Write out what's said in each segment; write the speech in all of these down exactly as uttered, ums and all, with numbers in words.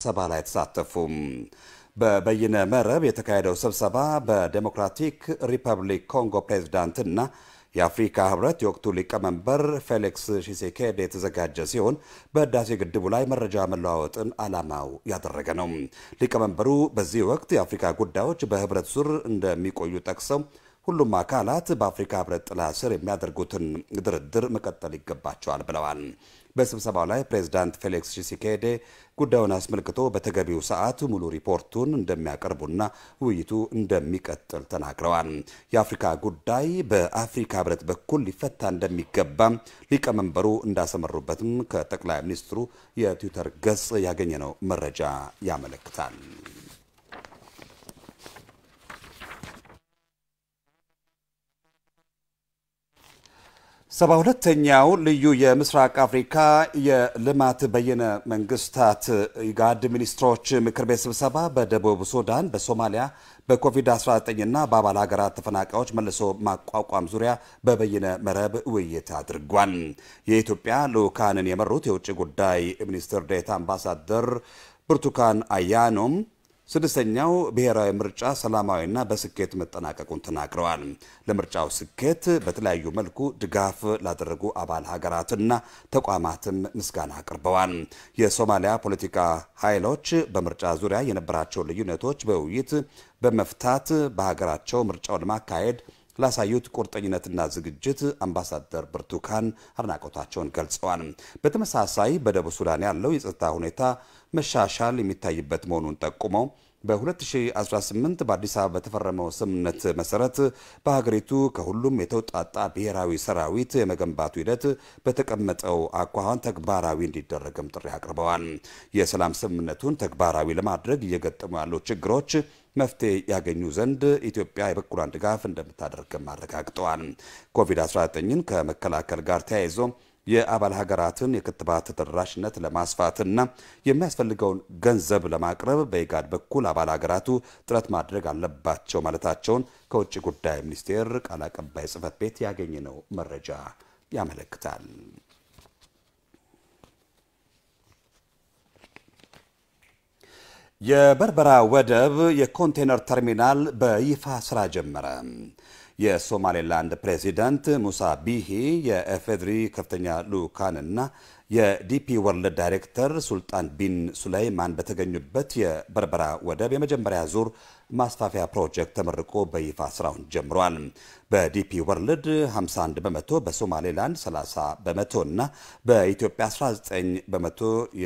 ስብሰባ ላይ ተሳተፉ። በበይነ መረብ የተካሄደው ስብሰባ በዴሞክራቲክ ሪፐብሊክ ኮንጎ ፕሬዝዳንትና የአፍሪካ ህብረት የወቅቱ ሊቀመንበር ፌሊክስ ሺሴኬዲ የተዘጋጀ ሲሆን በህዳሴ ግድቡ ላይ መረጃ መለዋወጥን ዓላማው ያደረገ ነው። ሊቀመንበሩ በዚህ ወቅት የአፍሪካ ጉዳዮች በህብረት ዙር እንደሚቆዩ ጠቅሰው ሁሉም አካላት በአፍሪካ ህብረት ጥላ ስር የሚያደርጉትን ድርድር መቀጠል ይገባቸዋል ብለዋል። በስብሰባው ላይ ፕሬዝዳንት ፌሊክስ ሺሴኬዲ ጉዳዩን አስመልክቶ በተገቢው ሰዓት ሙሉ ሪፖርቱን እንደሚያቀርቡና ውይይቱ እንደሚቀጥል ተናግረዋል። የአፍሪካ ጉዳይ በአፍሪካ ህብረት በኩል ሊፈታ እንደሚገባ ሊቀመንበሩ እንዳሰመሩበትም ከጠቅላይ ሚኒስትሩ የትዊተር ገጽ ያገኘነው መረጃ ያመለክታል። ሰባ ሁለተኛው ልዩ የምስራቅ አፍሪካ የልማት በየነ መንግስታት ኢጋድ ሚኒስትሮች ምክር ቤት ስብሰባ በደቡብ ሱዳን፣ በሶማሊያ በኮቪድ አስራ ዘጠኝ እና በአባል ሀገራት ተፈናቃዮች መልሶ ማቋቋም ዙሪያ በበይነ መረብ ውይይት አድርጓል። የኢትዮጵያ ልኡካንን የመሩት የውጭ ጉዳይ ሚኒስትር ዴኤታ አምባሳደር ብርቱካን አያኖም ስድስተኛው ብሔራዊ ምርጫ ሰላማዊና በስኬት መጠናቀቁን ተናግረዋል። ለምርጫው ስኬት በተለያዩ መልኩ ድጋፍ ላደረጉ አባል ሀገራትና ተቋማትም ምስጋና አቅርበዋል። የሶማሊያ ፖለቲካ ኃይሎች በምርጫ ዙሪያ የነበራቸው ልዩነቶች በውይይት በመፍታት በሀገራቸው ምርጫውን ለማካሄድ ላሳዩት ቁርጠኝነትና ዝግጅት አምባሳደር ብርቱካን አድናቆታቸውን ገልጸዋል። በተመሳሳይ በደቡብ ሱዳን ያለው የጸጥታ ሁኔታ መሻሻል የሚታይበት መሆኑን ጠቁመው በ2018 በአዲስ አበባ በተፈረመው ስምምነት መሰረት በሀገሪቱ ከሁሉም የተውጣጣ ብሔራዊ ሰራዊት የመገንባቱ ሂደት በተቀመጠው አኳኋን ተግባራዊ እንዲደረግም ጥሪ አቅርበዋል። የሰላም ስምምነቱን ተግባራዊ ለማድረግ እየገጠሙ ያሉ ችግሮች መፍትሄ ያገኙ ዘንድ ኢትዮጵያ የበኩሏን ድጋፍ እንደምታደርግም አረጋግጠዋል። ኮቪድ አስራ ዘጠኝን ከመከላከል ጋር ተያይዞ የአባል ሀገራትን የክትባት ተደራሽነት ለማስፋትና የሚያስፈልገውን ገንዘብ ለማቅረብ በኢጋድ በኩል አባል ሀገራቱ ጥረት ማድረግ አለባቸው ማለታቸውን ከውጭ ጉዳይ ሚኒስቴር ቃል አቀባይ ጽሕፈት ቤት ያገኘነው መረጃ ያመለክታል። የበርበራ ወደብ የኮንቴነር ተርሚናል በይፋ ስራ ጀመረ። የሶማሌላንድ ፕሬዚዳንት ሙሳ ቢሂ የኤፌድሪ ከፍተኛ ልኡካንና የዲፒ ወርልድ ዳይሬክተር ሱልጣን ቢን ሱለይማን በተገኙበት የበርበራ ወደብ የመጀመሪያ ዙር ማስፋፊያ ፕሮጀክት ተመርቆ በይፋ ስራውን ጀምሯል። በዲፒ ወርልድ ሃምሳ አንድ በመቶ፣ በሶማሌላንድ ሰላሳ በመቶ እና በኢትዮጵያ አስራ ዘጠኝ በመቶ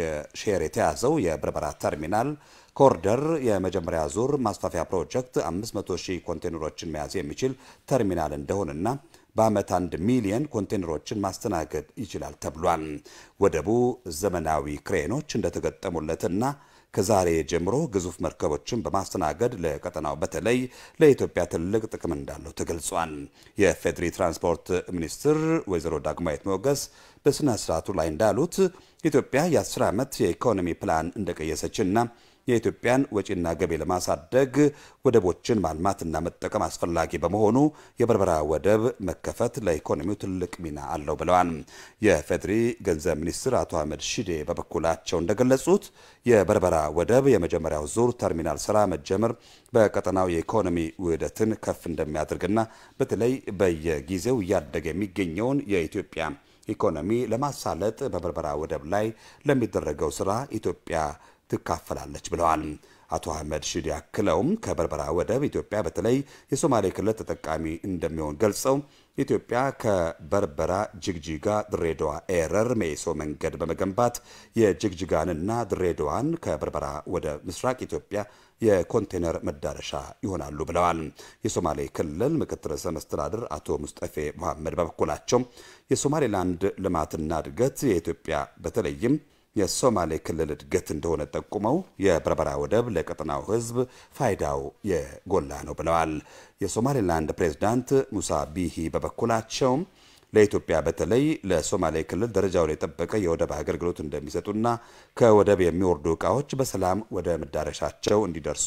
የሼር የተያዘው የበርበራ ተርሚናል ኮሪደር የመጀመሪያ ዙር ማስፋፊያ ፕሮጀክት አምስት መቶ ሺህ ኮንቴነሮችን መያዝ የሚችል ተርሚናል እንደሆነና በአመት አንድ ሚሊዮን ኮንቴነሮችን ማስተናገድ ይችላል ተብሏል። ወደቡ ዘመናዊ ክሬኖች እንደተገጠሙለትና ከዛሬ ጀምሮ ግዙፍ መርከቦችን በማስተናገድ ለቀጠናው በተለይ ለኢትዮጵያ ትልቅ ጥቅም እንዳለው ተገልጿል። የፌዴሪ ትራንስፖርት ሚኒስትር ወይዘሮ ዳግማዊት ሞገስ በስነ ስርዓቱ ላይ እንዳሉት ኢትዮጵያ የአስር ዓመት የኢኮኖሚ ፕላን እንደቀየሰችና የኢትዮጵያን ወጪና ገቢ ለማሳደግ ወደቦችን ማልማትና መጠቀም አስፈላጊ በመሆኑ የበርበራ ወደብ መከፈት ለኢኮኖሚው ትልቅ ሚና አለው ብለዋል። የፌዴሪ ገንዘብ ሚኒስትር አቶ አህመድ ሺዴ በበኩላቸው እንደገለጹት የበርበራ ወደብ የመጀመሪያው ዙር ተርሚናል ስራ መጀመር በቀጠናው የኢኮኖሚ ውህደትን ከፍ እንደሚያደርግና በተለይ በየጊዜው እያደገ የሚገኘውን የኢትዮጵያ ኢኮኖሚ ለማሳለጥ በበርበራ ወደብ ላይ ለሚደረገው ስራ ኢትዮጵያ ትካፈላለች ብለዋል። አቶ አህመድ ሺዴ አክለውም ከበርበራ ወደብ ኢትዮጵያ በተለይ የሶማሌ ክልል ተጠቃሚ እንደሚሆን ገልጸው ኢትዮጵያ ከበርበራ ጅግጅጋ ድሬዳዋ ኤረር ሜሶ መንገድ በመገንባት የጅግጅጋንና ድሬዳዋን ከበርበራ ወደ ምስራቅ ኢትዮጵያ የኮንቴነር መዳረሻ ይሆናሉ ብለዋል። የሶማሌ ክልል ምክትል ርዕሰ መስተዳድር አቶ ሙስጠፌ መሐመድ በበኩላቸው የሶማሌላንድ ልማትና እድገት የኢትዮጵያ በተለይም የሶማሌ ክልል እድገት እንደሆነ ጠቁመው የበርበራ ወደብ ለቀጠናው ሕዝብ ፋይዳው የጎላ ነው ብለዋል። የሶማሌላንድ ፕሬዝዳንት ሙሳ ቢሂ በበኩላቸው ለኢትዮጵያ በተለይ ለሶማሌ ክልል ደረጃውን የጠበቀ የወደብ አገልግሎት እንደሚሰጡና ከወደብ የሚወርዱ ዕቃዎች በሰላም ወደ መዳረሻቸው እንዲደርሱ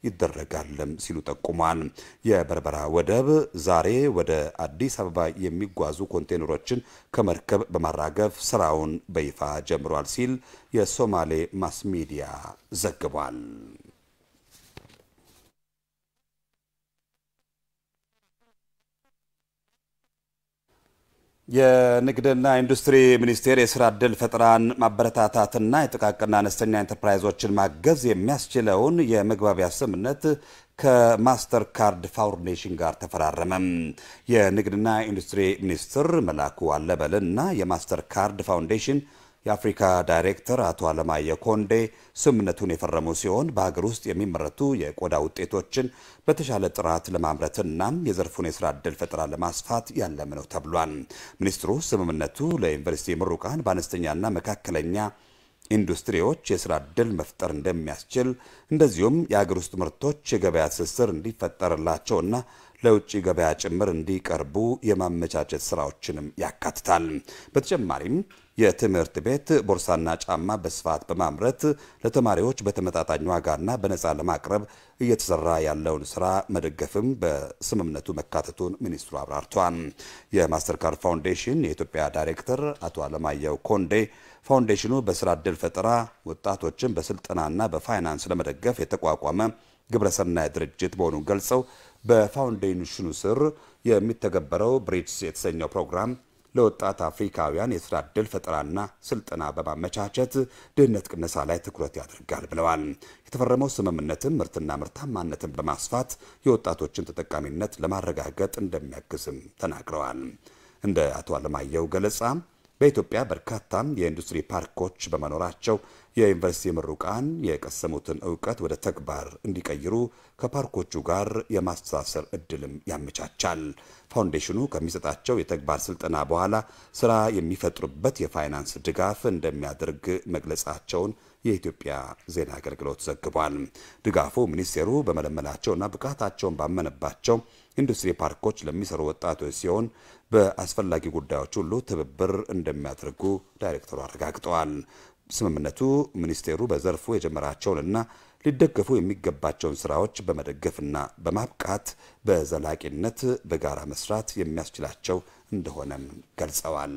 ይደረጋልም ሲሉ ጠቁሟል። የበርበራ ወደብ ዛሬ ወደ አዲስ አበባ የሚጓዙ ኮንቴነሮችን ከመርከብ በማራገፍ ስራውን በይፋ ጀምሯል ሲል የሶማሌ ማስ ሚዲያ ዘግቧል። የንግድና ኢንዱስትሪ ሚኒስቴር የስራ ዕድል ፈጠራን ማበረታታትና የጥቃቅንና አነስተኛ ኢንተርፕራይዞችን ማገዝ የሚያስችለውን የመግባቢያ ስምምነት ከማስተር ካርድ ፋውንዴሽን ጋር ተፈራረመ። የንግድና ኢንዱስትሪ ሚኒስትር መላኩ አለበልና የማስተር ካርድ ፋውንዴሽን የአፍሪካ ዳይሬክተር አቶ አለማየ ኮንዴ ስምምነቱን የፈረሙ ሲሆን በሀገር ውስጥ የሚመረቱ የቆዳ ውጤቶችን በተሻለ ጥራት ለማምረትና የዘርፉን የስራ ዕድል ፈጠራ ለማስፋት ያለመ ነው ተብሏል። ሚኒስትሩ ስምምነቱ ለዩኒቨርሲቲ ምሩቃን በአነስተኛና መካከለኛ ኢንዱስትሪዎች የስራ ዕድል መፍጠር እንደሚያስችል እንደዚሁም የሀገር ውስጥ ምርቶች የገበያ ትስስር እንዲፈጠርላቸውና ለውጭ ገበያ ጭምር እንዲቀርቡ የማመቻቸት ስራዎችንም ያካትታል። በተጨማሪም የትምህርት ቤት ቦርሳና ጫማ በስፋት በማምረት ለተማሪዎች በተመጣጣኝ ዋጋና በነፃ ለማቅረብ እየተሰራ ያለውን ስራ መደገፍም በስምምነቱ መካተቱን ሚኒስትሩ አብራርተዋል። የማስተር ካርድ ፋውንዴሽን የኢትዮጵያ ዳይሬክተር አቶ አለማየሁ ኮንዴ ፋውንዴሽኑ በስራ ዕድል ፈጠራ ወጣቶችን በስልጠናና በፋይናንስ ለመደገፍ የተቋቋመ ግብረሰናይ ድርጅት መሆኑን ገልጸው በፋውንዴሽኑ ስር የሚተገበረው ብሪጅስ የተሰኘው ፕሮግራም ለወጣት አፍሪካውያን የስራ ዕድል ፈጠራና ስልጠና በማመቻቸት ድህነት ቅነሳ ላይ ትኩረት ያደርጋል ብለዋል። የተፈረመው ስምምነትም ምርትና ምርታማነትን በማስፋት የወጣቶችን ተጠቃሚነት ለማረጋገጥ እንደሚያግዝም ተናግረዋል። እንደ አቶ አለማየሁ ገለጻ በኢትዮጵያ በርካታ የኢንዱስትሪ ፓርኮች በመኖራቸው የዩኒቨርሲቲ ምሩቃን የቀሰሙትን ዕውቀት ወደ ተግባር እንዲቀይሩ ከፓርኮቹ ጋር የማስተሳሰር እድልም ያመቻቻል። ፋውንዴሽኑ ከሚሰጣቸው የተግባር ስልጠና በኋላ ስራ የሚፈጥሩበት የፋይናንስ ድጋፍ እንደሚያደርግ መግለጻቸውን የኢትዮጵያ ዜና አገልግሎት ዘግቧል። ድጋፉ ሚኒስቴሩ በመለመላቸውና ብቃታቸውን ባመነባቸው ኢንዱስትሪ ፓርኮች ለሚሰሩ ወጣቶች ሲሆን በአስፈላጊ ጉዳዮች ሁሉ ትብብር እንደሚያደርጉ ዳይሬክተሩ አረጋግጠዋል። ስምምነቱ ሚኒስቴሩ በዘርፉ የጀመራቸውንና ሊደገፉ የሚገባቸውን ስራዎች በመደገፍና በማብቃት በዘላቂነት በጋራ መስራት የሚያስችላቸው እንደሆነም ገልጸዋል።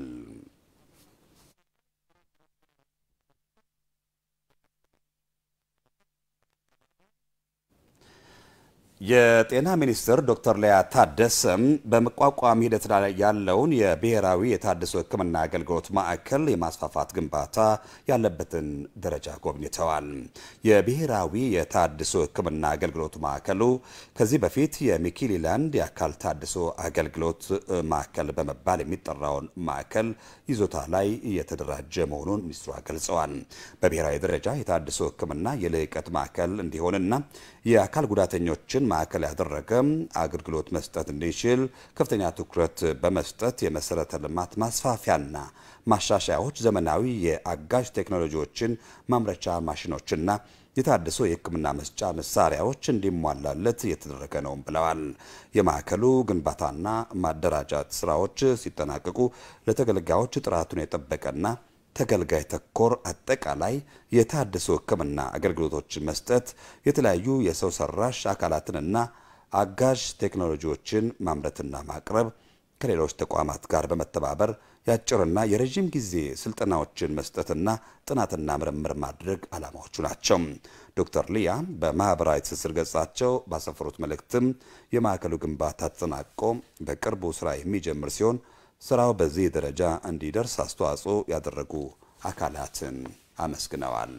የጤና ሚኒስትር ዶክተር ሊያ ታደሰም በመቋቋም ሂደት ላይ ያለውን የብሔራዊ የታድሶ ሕክምና አገልግሎት ማዕከል የማስፋፋት ግንባታ ያለበትን ደረጃ ጎብኝተዋል። የብሔራዊ የታድሶ ሕክምና አገልግሎት ማዕከሉ ከዚህ በፊት የሚኪሊላንድ የአካል ታድሶ አገልግሎት ማዕከል በመባል የሚጠራውን ማዕከል ይዞታ ላይ እየተደራጀ መሆኑን ሚኒስትሯ ገልጸዋል። በብሔራዊ ደረጃ የታድሶ ሕክምና የልዕቀት ማዕከል እንዲሆንና የአካል ጉዳተኞችን ማዕከል ያደረገ አገልግሎት መስጠት እንዲችል ከፍተኛ ትኩረት በመስጠት የመሰረተ ልማት ማስፋፊያና ማሻሻያዎች፣ ዘመናዊ የአጋዥ ቴክኖሎጂዎችን ማምረቻ ማሽኖችና የታደሰ የሕክምና መስጫ መሳሪያዎች እንዲሟላለት እየተደረገ ነው ብለዋል። የማዕከሉ ግንባታና ማደራጃት ስራዎች ሲጠናቀቁ ለተገልጋዮች ጥራቱን የጠበቀና ተገልጋይ ተኮር አጠቃላይ የታደሰ ሕክምና አገልግሎቶችን መስጠት፣ የተለያዩ የሰው ሰራሽ አካላትንና አጋዥ ቴክኖሎጂዎችን ማምረትና ማቅረብ፣ ከሌሎች ተቋማት ጋር በመተባበር ያጭርና የረጅም ጊዜ ስልጠናዎችን መስጠትና ጥናትና ምርምር ማድረግ ዓላማዎቹ ናቸው። ዶክተር ሊያ በማህበራዊ ትስስር ገጻቸው ባሰፈሩት መልእክትም የማዕከሉ ግንባታ ተጠናቆ በቅርቡ ስራ የሚጀምር ሲሆን ስራው በዚህ ደረጃ እንዲደርስ አስተዋጽኦ ያደረጉ አካላትን አመስግነዋል።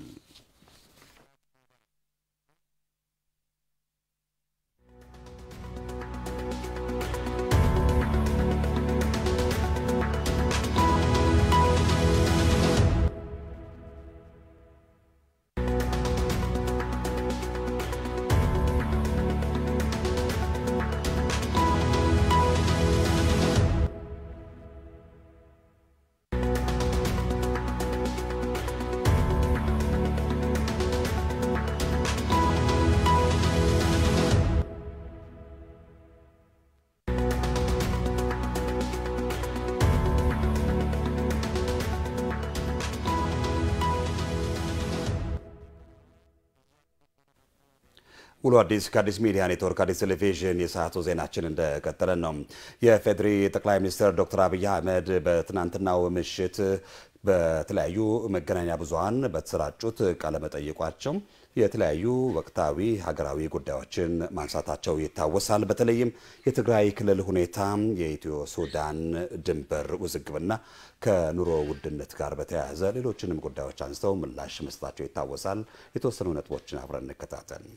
ውሎ አዲስ ከአዲስ ሚዲያ ኔትወርክ አዲስ ቴሌቪዥን የሰዓቱ ዜናችን እንደቀጠለ ነው። የፌዴሪ ጠቅላይ ሚኒስትር ዶክተር አብይ አህመድ በትናንትናው ምሽት በተለያዩ መገናኛ ብዙሃን በተሰራጩት ቃለ መጠይቋቸው የተለያዩ ወቅታዊ ሀገራዊ ጉዳዮችን ማንሳታቸው ይታወሳል። በተለይም የትግራይ ክልል ሁኔታ፣ የኢትዮ ሱዳን ድንበር ውዝግብና ከኑሮ ውድነት ጋር በተያያዘ ሌሎችንም ጉዳዮች አንስተው ምላሽ መስጠታቸው ይታወሳል። የተወሰኑ ነጥቦችን አብረን እንከታተል።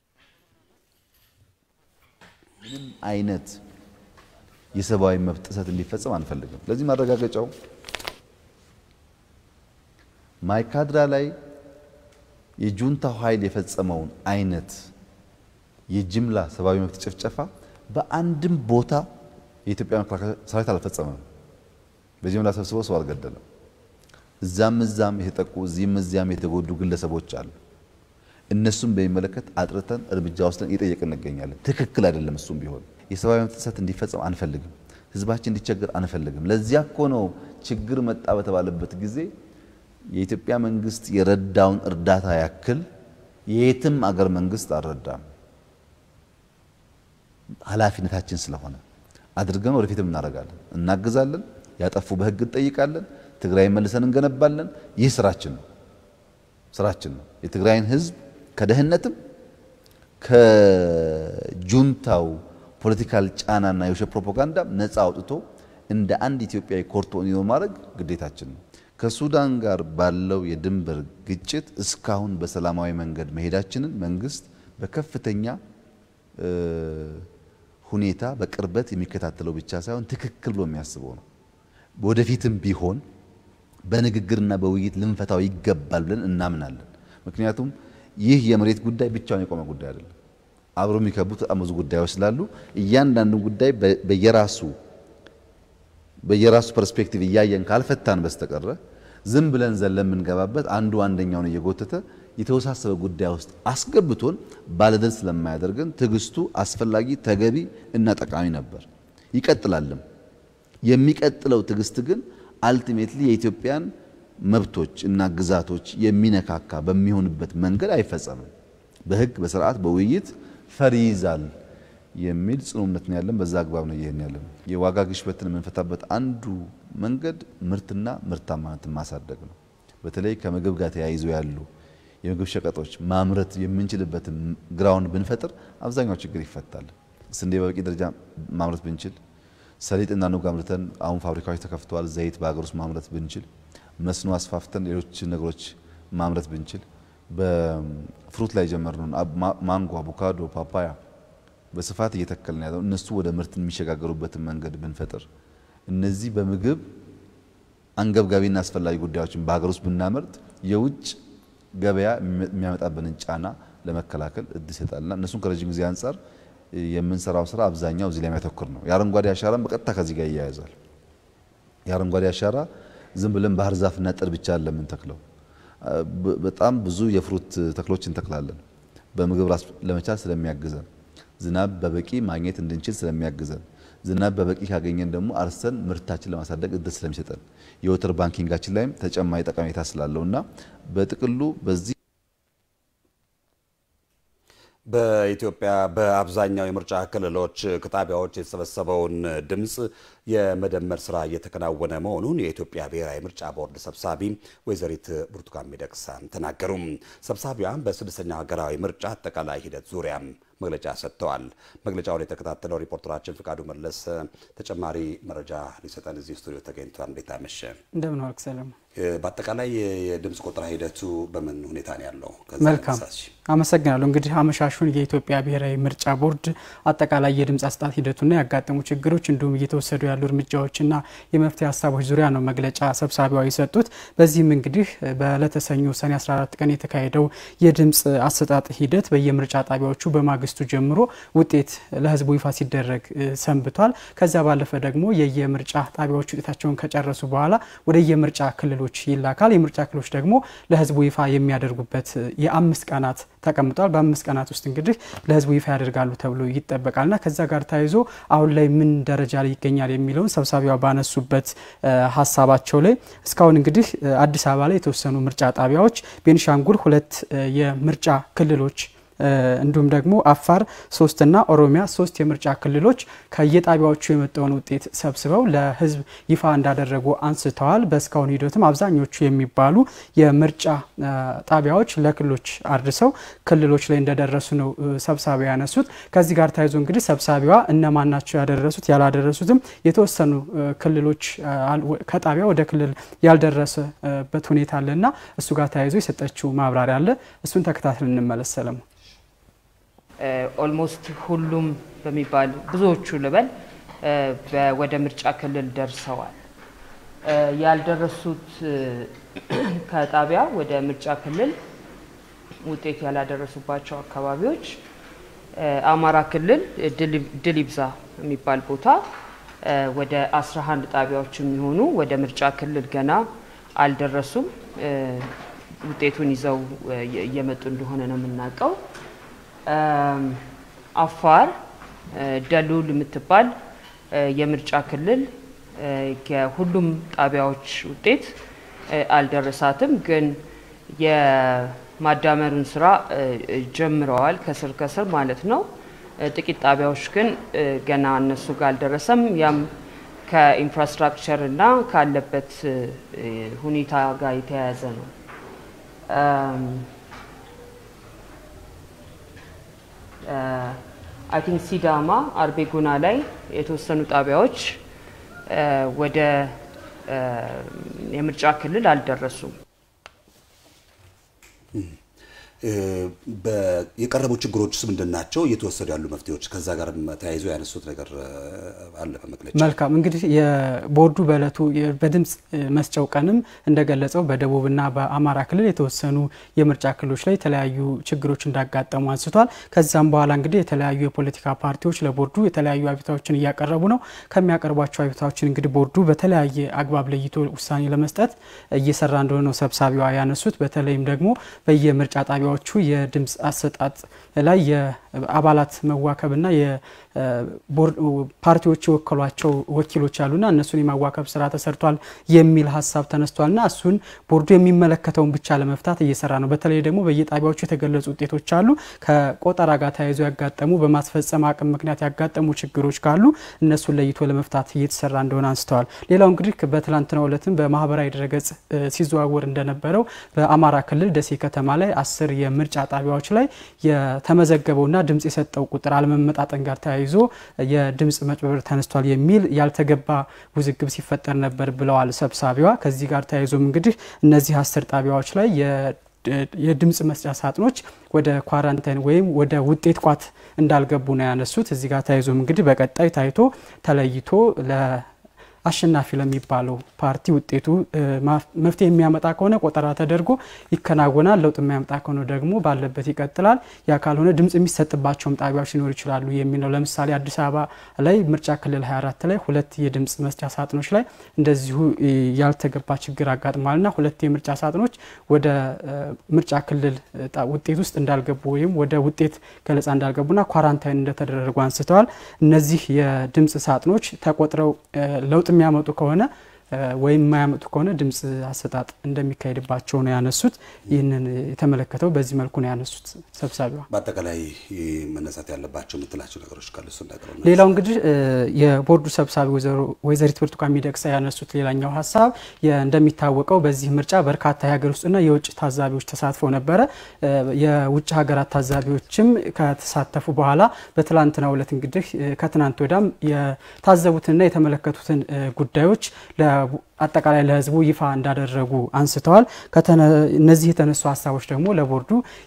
ምንም አይነት የሰብአዊ መብት ጥሰት እንዲፈጸም አንፈልግም። ለዚህ ማረጋገጫው ማይካድራ ላይ የጁንታው ኃይል የፈጸመውን አይነት የጅምላ ሰብአዊ መብት ጭፍጨፋ በአንድም ቦታ የኢትዮጵያ መከላከያ ሰራዊት አልፈጸመም። በጅምላ ሰብስበው ሰው አልገደለም። እዛም እዛም የተጠቁ እዚህም እዚያም የተጎዱ ግለሰቦች አሉ። እነሱም በሚመለከት አጥርተን እርምጃ ወስደን እየጠየቅን እንገኛለን። ትክክል አይደለም። እሱም ቢሆን የሰብአዊ መብት ጥሰት እንዲፈጸም አንፈልግም። ህዝባችን እንዲቸገር አንፈልግም። ለዚያ እኮ ነው ችግር መጣ በተባለበት ጊዜ የኢትዮጵያ መንግስት የረዳውን እርዳታ ያክል የየትም አገር መንግስት አልረዳም። ኃላፊነታችን ስለሆነ አድርገን ወደፊትም እናደርጋለን፣ እናግዛለን፣ ያጠፉ በህግ እንጠይቃለን፣ ትግራይ መልሰን እንገነባለን። ይህ ስራችን ነው ስራችን ነው። የትግራይን ህዝብ ከደህነትም ከጁንታው ፖለቲካል ጫናና የውሸት ፕሮፓጋንዳ ነፃ አውጥቶ እንደ አንድ ኢትዮጵያዊ ኮርቶ እንዲኖር ማድረግ ግዴታችን ነው። ከሱዳን ጋር ባለው የድንበር ግጭት እስካሁን በሰላማዊ መንገድ መሄዳችንን መንግስት በከፍተኛ ሁኔታ በቅርበት የሚከታተለው ብቻ ሳይሆን ትክክል ብሎ የሚያስበው ነው። ወደፊትም ቢሆን በንግግርና በውይይት ልንፈታው ይገባል ብለን እናምናለን። ምክንያቱም ይህ የመሬት ጉዳይ ብቻውን የቆመ ጉዳይ አይደለም። አብሮ የሚከቡት በጣም ብዙ ጉዳዮች ስላሉ እያንዳንዱ ጉዳይ በየራሱ በየራሱ ፐርስፔክቲቭ እያየን ካልፈታን በስተቀር ዝም ብለን ዘለን የምንገባበት አንዱ አንደኛውን እየጎተተ የተወሳሰበ ጉዳይ ውስጥ አስገብቶን ባለድል ስለማያደርገን ትግስቱ አስፈላጊ ተገቢ እና ጠቃሚ ነበር። ይቀጥላልም። የሚቀጥለው ትግስት ግን አልቲሜትሊ የኢትዮጵያን መብቶች እና ግዛቶች የሚነካካ በሚሆንበት መንገድ አይፈጸምም። በህግ በስርዓት በውይይት ፈሪዛል የሚል ጽኑነት ነው ያለን። በዛ አግባብ ነው ይሄን ያለን። የዋጋ ግሽበትን የምንፈታበት አንዱ መንገድ ምርትና ምርታማነትን ማሳደግ ነው። በተለይ ከምግብ ጋር ተያይዞ ያሉ የምግብ ሸቀጦች ማምረት የምንችልበትን ግራውንድ ብንፈጥር አብዛኛው ችግር ይፈታል። ስንዴ በበቂ ደረጃ ማምረት ብንችል፣ ሰሊጥና ኑግ አምርተን አሁን ፋብሪካዎች ተከፍተዋል። ዘይት በአገር ውስጥ ማምረት ብንችል፣ መስኖ አስፋፍተን ሌሎች ነገሮች ማምረት ብንችል፣ በፍሩት ላይ ጀመርነው ማንጎ፣ አቮካዶ፣ ፓፓያ በስፋት እየተከልን ያለው እነሱ ወደ ምርት የሚሸጋገሩበትን መንገድ ብንፈጥር፣ እነዚህ በምግብ አንገብጋቢና አስፈላጊ ጉዳዮችን በአገር ውስጥ ብናመርት የውጭ ገበያ የሚያመጣብንን ጫና ለመከላከል እድል ይሰጣልና እነሱን ከረጅም ጊዜ አንፃር የምንሰራው ስራ አብዛኛው እዚህ ላይ የሚያተኩር ነው። የአረንጓዴ አሻራን በቀጥታ ከዚህ ጋር ይያያዛል። የአረንጓዴ አሻራ ዝም ብለን ባህር ዛፍና ጥድ ብቻ ለምን ተክለው በጣም ብዙ የፍሩት ተክሎችን ተክላለን። በምግብ ራስ ለመቻል ስለሚያግዘን፣ ዝናብ በበቂ ማግኘት እንድንችል ስለሚያግዘን፣ ዝናብ በበቂ ካገኘን ደግሞ አርሰን ምርታችን ለማሳደግ እድል ስለሚሰጠን የወተር ባንኪንጋችን ላይም ተጨማሪ ጠቀሜታ ስላለውና በጥቅሉ በዚህ በኢትዮጵያ በአብዛኛው የምርጫ ክልሎች ከጣቢያዎች የተሰበሰበውን ድምጽ የመደመር ስራ እየተከናወነ መሆኑን የኢትዮጵያ ብሔራዊ ምርጫ ቦርድ ሰብሳቢ ወይዘሪት ብርቱካን ሚደቅሳ ተናገሩ። ሰብሳቢዋ በስድስተኛው ሀገራዊ ምርጫ አጠቃላይ ሂደት ዙሪያ መግለጫ ሰጥተዋል። መግለጫውን የተከታተለው ሪፖርተራችን ፍቃዱ መለስ ተጨማሪ መረጃ ሊሰጠን እዚህ ስቱዲዮ ተገኝቷል። እንዴት አመሸ? እንደምን ዋልክ ሰለሞን? በአጠቃላይ የድምጽ ቆጠራ ሂደቱ በምን ሁኔታ ነው ያለው? መልካም አመሰግናለሁ። እንግዲህ አመሻሹን የኢትዮጵያ ብሔራዊ ምርጫ ቦርድ አጠቃላይ የድምጽ አሰጣጥ ሂደቱና ያጋጠሙ ችግሮች እንዲሁም እየተወሰዱ ያሉ እርምጃዎችና የመፍትሄ ሀሳቦች ዙሪያ ነው መግለጫ ሰብሳቢዋ የሰጡት። በዚህም እንግዲህ በዕለተ ሰኞ ሰኔ አስራ አራት ቀን የተካሄደው የድምጽ አሰጣጥ ሂደት በየምርጫ ጣቢያዎቹ በማግስቱ ጀምሮ ውጤት ለህዝቡ ይፋ ሲደረግ ሰንብቷል። ከዛ ባለፈ ደግሞ የየምርጫ ጣቢያዎቹ ውጤታቸውን ከጨረሱ በኋላ ወደ የምርጫ ክልሎች ይላካል። የምርጫ ክልሎች ደግሞ ለህዝቡ ይፋ የሚያደርጉበት የአምስት ቀናት ተቀምጧል። በአምስት ቀናት ውስጥ እንግዲህ ለህዝቡ ይፋ ያደርጋሉ ተብሎ ይጠበቃልና ከዛ ጋር ታይዞ አሁን ላይ ምን ደረጃ ላይ ይገኛል የሚለውን ሰብሳቢዋ ባነሱበት ሐሳባቸው ላይ እስካሁን እንግዲህ አዲስ አበባ ላይ የተወሰኑ ምርጫ ጣቢያዎች፣ ቤንሻንጉል ሁለት የምርጫ ክልሎች እንዲሁም ደግሞ አፋር ሶስት እና ኦሮሚያ ሶስት የምርጫ ክልሎች ከየጣቢያዎቹ የመጣውን ውጤት ሰብስበው ለህዝብ ይፋ እንዳደረጉ አንስተዋል። በስካውን ሂደትም አብዛኞቹ የሚባሉ የምርጫ ጣቢያዎች ለክልሎች አድርሰው ክልሎች ላይ እንደደረሱ ነው ሰብሳቢው ያነሱት። ከዚህ ጋር ታይዞ እንግዲህ ሰብሳቢዋ እነማን ናቸው ያደረሱት ያላደረሱትም የተወሰኑ ክልሎች ከጣቢያ ወደ ክልል ያልደረሰበት ሁኔታ አለና እሱ ጋር ታይዞ የሰጠችው ማብራሪያ አለ። እሱን ተከታትለን እንመለስ። ሰለሞን ኦልሞስት ሁሉም በሚባል ብዙዎቹ ልበል ወደ ምርጫ ክልል ደርሰዋል። ያልደረሱት ከጣቢያ ወደ ምርጫ ክልል ውጤት ያላደረሱባቸው አካባቢዎች አማራ ክልል ድልብዛ የሚባል ቦታ ወደ አስራ አንድ ጣቢያዎች የሚሆኑ ወደ ምርጫ ክልል ገና አልደረሱም። ውጤቱን ይዘው እየመጡ እንደሆነ ነው የምናውቀው። አፋር ደሉል የምትባል የምርጫ ክልል ከሁሉም ጣቢያዎች ውጤት አልደረሳትም፣ ግን የማዳመሩን ስራ ጀምረዋል ከስር ከስር ማለት ነው። ጥቂት ጣቢያዎች ግን ገና እነሱ ጋር አልደረሰም። ያም ከኢንፍራስትራክቸር እና ካለበት ሁኔታ ጋር የተያያዘ ነው። አይ ቲንክ ሲዳማ አርቤጉና ላይ የተወሰኑ ጣቢያዎች ወደ የምርጫ ክልል አልደረሱም። የቀረቡ ችግሮች ምንድናቸው? እየተወሰዱ ያሉ መፍትሄዎች ከዛ ጋር ተያይዞ ያነሱት ነገር አለ በመግለጫ። መልካም እንግዲህ የቦርዱ በለቱ በድምጽ መስጫው ቀንም እንደገለጸው በደቡብና በአማራ ክልል የተወሰኑ የምርጫ ክልሎች ላይ የተለያዩ ችግሮች እንዳጋጠሙ አንስቷል። ከዛም በኋላ እንግዲህ የተለያዩ የፖለቲካ ፓርቲዎች ለቦርዱ የተለያዩ አቤቱታዎችን እያቀረቡ ነው። ከሚያቀርቧቸው አቤቱታዎችን እንግዲህ ቦርዱ በተለያየ አግባብ ለይቶ ውሳኔ ለመስጠት እየሰራ እንደሆነ ነው ሰብሳቢዋ ያነሱት። በተለይም ደግሞ በየምርጫ ጣቢያ የድምጽ አሰጣጥ ላይ የአባላት መዋከብና የፓርቲዎች ወከሏቸው ወኪሎች አሉና እነሱን የማዋከብ ስራ ተሰርቷል የሚል ሐሳብ ተነስቷልና እሱን ቦርዱ የሚመለከተውን ብቻ ለመፍታት እየሰራ ነው። በተለይ ደግሞ በየጣቢያዎቹ የተገለጹ ውጤቶች አሉ ከቆጠራ ጋር ተያይዞ ያጋጠሙ በማስፈጸም አቅም ምክንያት ያጋጠሙ ችግሮች ካሉ እነሱን ለይቶ ለመፍታት እየተሰራ እንደሆነ አንስተዋል። ሌላው እንግዲህ በትላንትናው ዕለትም በማህበራዊ ድረገጽ ሲዘዋወር እንደነበረው በአማራ ክልል ደሴ ከተማ ላይ አስር የምርጫ ጣቢያዎች ላይ የተመዘገበውና ድምጽ የሰጠው ቁጥር አለመመጣጠን ጋር ተያይዞ የድምጽ መጭበርበር ተነስቷል የሚል ያልተገባ ውዝግብ ሲፈጠር ነበር ብለዋል ሰብሳቢዋ። ከዚህ ጋር ተያይዞም እንግዲህ እነዚህ አስር ጣቢያዎች ላይ የድምጽ መስጫ ሳጥኖች ወደ ኳራንታይን ወይም ወደ ውጤት ቋት እንዳልገቡ ነው ያነሱት። እዚህ ጋር ተያይዞም እንግዲህ በቀጣይ ታይቶ ተለይቶ ለ አሸናፊ ለሚባለው ፓርቲ ውጤቱ መፍትሄ የሚያመጣ ከሆነ ቆጠራ ተደርጎ ይከናወናል። ለውጥ የሚያመጣ ከሆነ ደግሞ ባለበት ይቀጥላል። ያ ካልሆነ ድምጽ የሚሰጥባቸውም ጣቢያዎች ሊኖር ይችላሉ የሚለው ለምሳሌ አዲስ አበባ ላይ ምርጫ ክልል ሃያ አራት ላይ ሁለት የድምጽ መስጫ ሳጥኖች ላይ እንደዚሁ ያልተገባ ችግር አጋጥሟልና ሁለት የምርጫ ሳጥኖች ወደ ምርጫ ክልል ውጤት ውስጥ እንዳልገቡ ወይም ወደ ውጤት ገለጻ እንዳልገቡና ኳራንታይን እንደተደረጉ አንስተዋል። እነዚህ የድምጽ ሳጥኖች ተቆጥረው ለውጥ የሚያመጡ ከሆነ ወይም የማያመጡ ከሆነ ድምጽ አሰጣጥ እንደሚካሄድባቸው ነው ያነሱት። ይህንን የተመለከተው በዚህ መልኩ ነው ያነሱት ሰብሳቢዋ። በአጠቃላይ መነሳት ያለባቸው ምትላቸው ነገሮች ካሉ እሱ እንዳቀረቡ። ሌላው እንግዲህ የቦርዱ ሰብሳቢ ወይዘሪት ብርቱካን ሚደቅሳ ያነሱት ሌላኛው ሐሳብ እንደሚታወቀው በዚህ ምርጫ በርካታ የሀገር ውስጥና የውጭ ታዛቢዎች ተሳትፈው ነበረ። የውጭ ሀገራት ታዛቢዎችም ከተሳተፉ በኋላ በትላንትናው ዕለት እንግዲህ ከትናንት ወዳም የታዘቡትንና የተመለከቱትን ጉዳዮች አጠቃላይ ለህዝቡ ይፋ እንዳደረጉ አንስተዋል። እነዚህ የተነሱ ሐሳቦች ደግሞ ለቦርዱ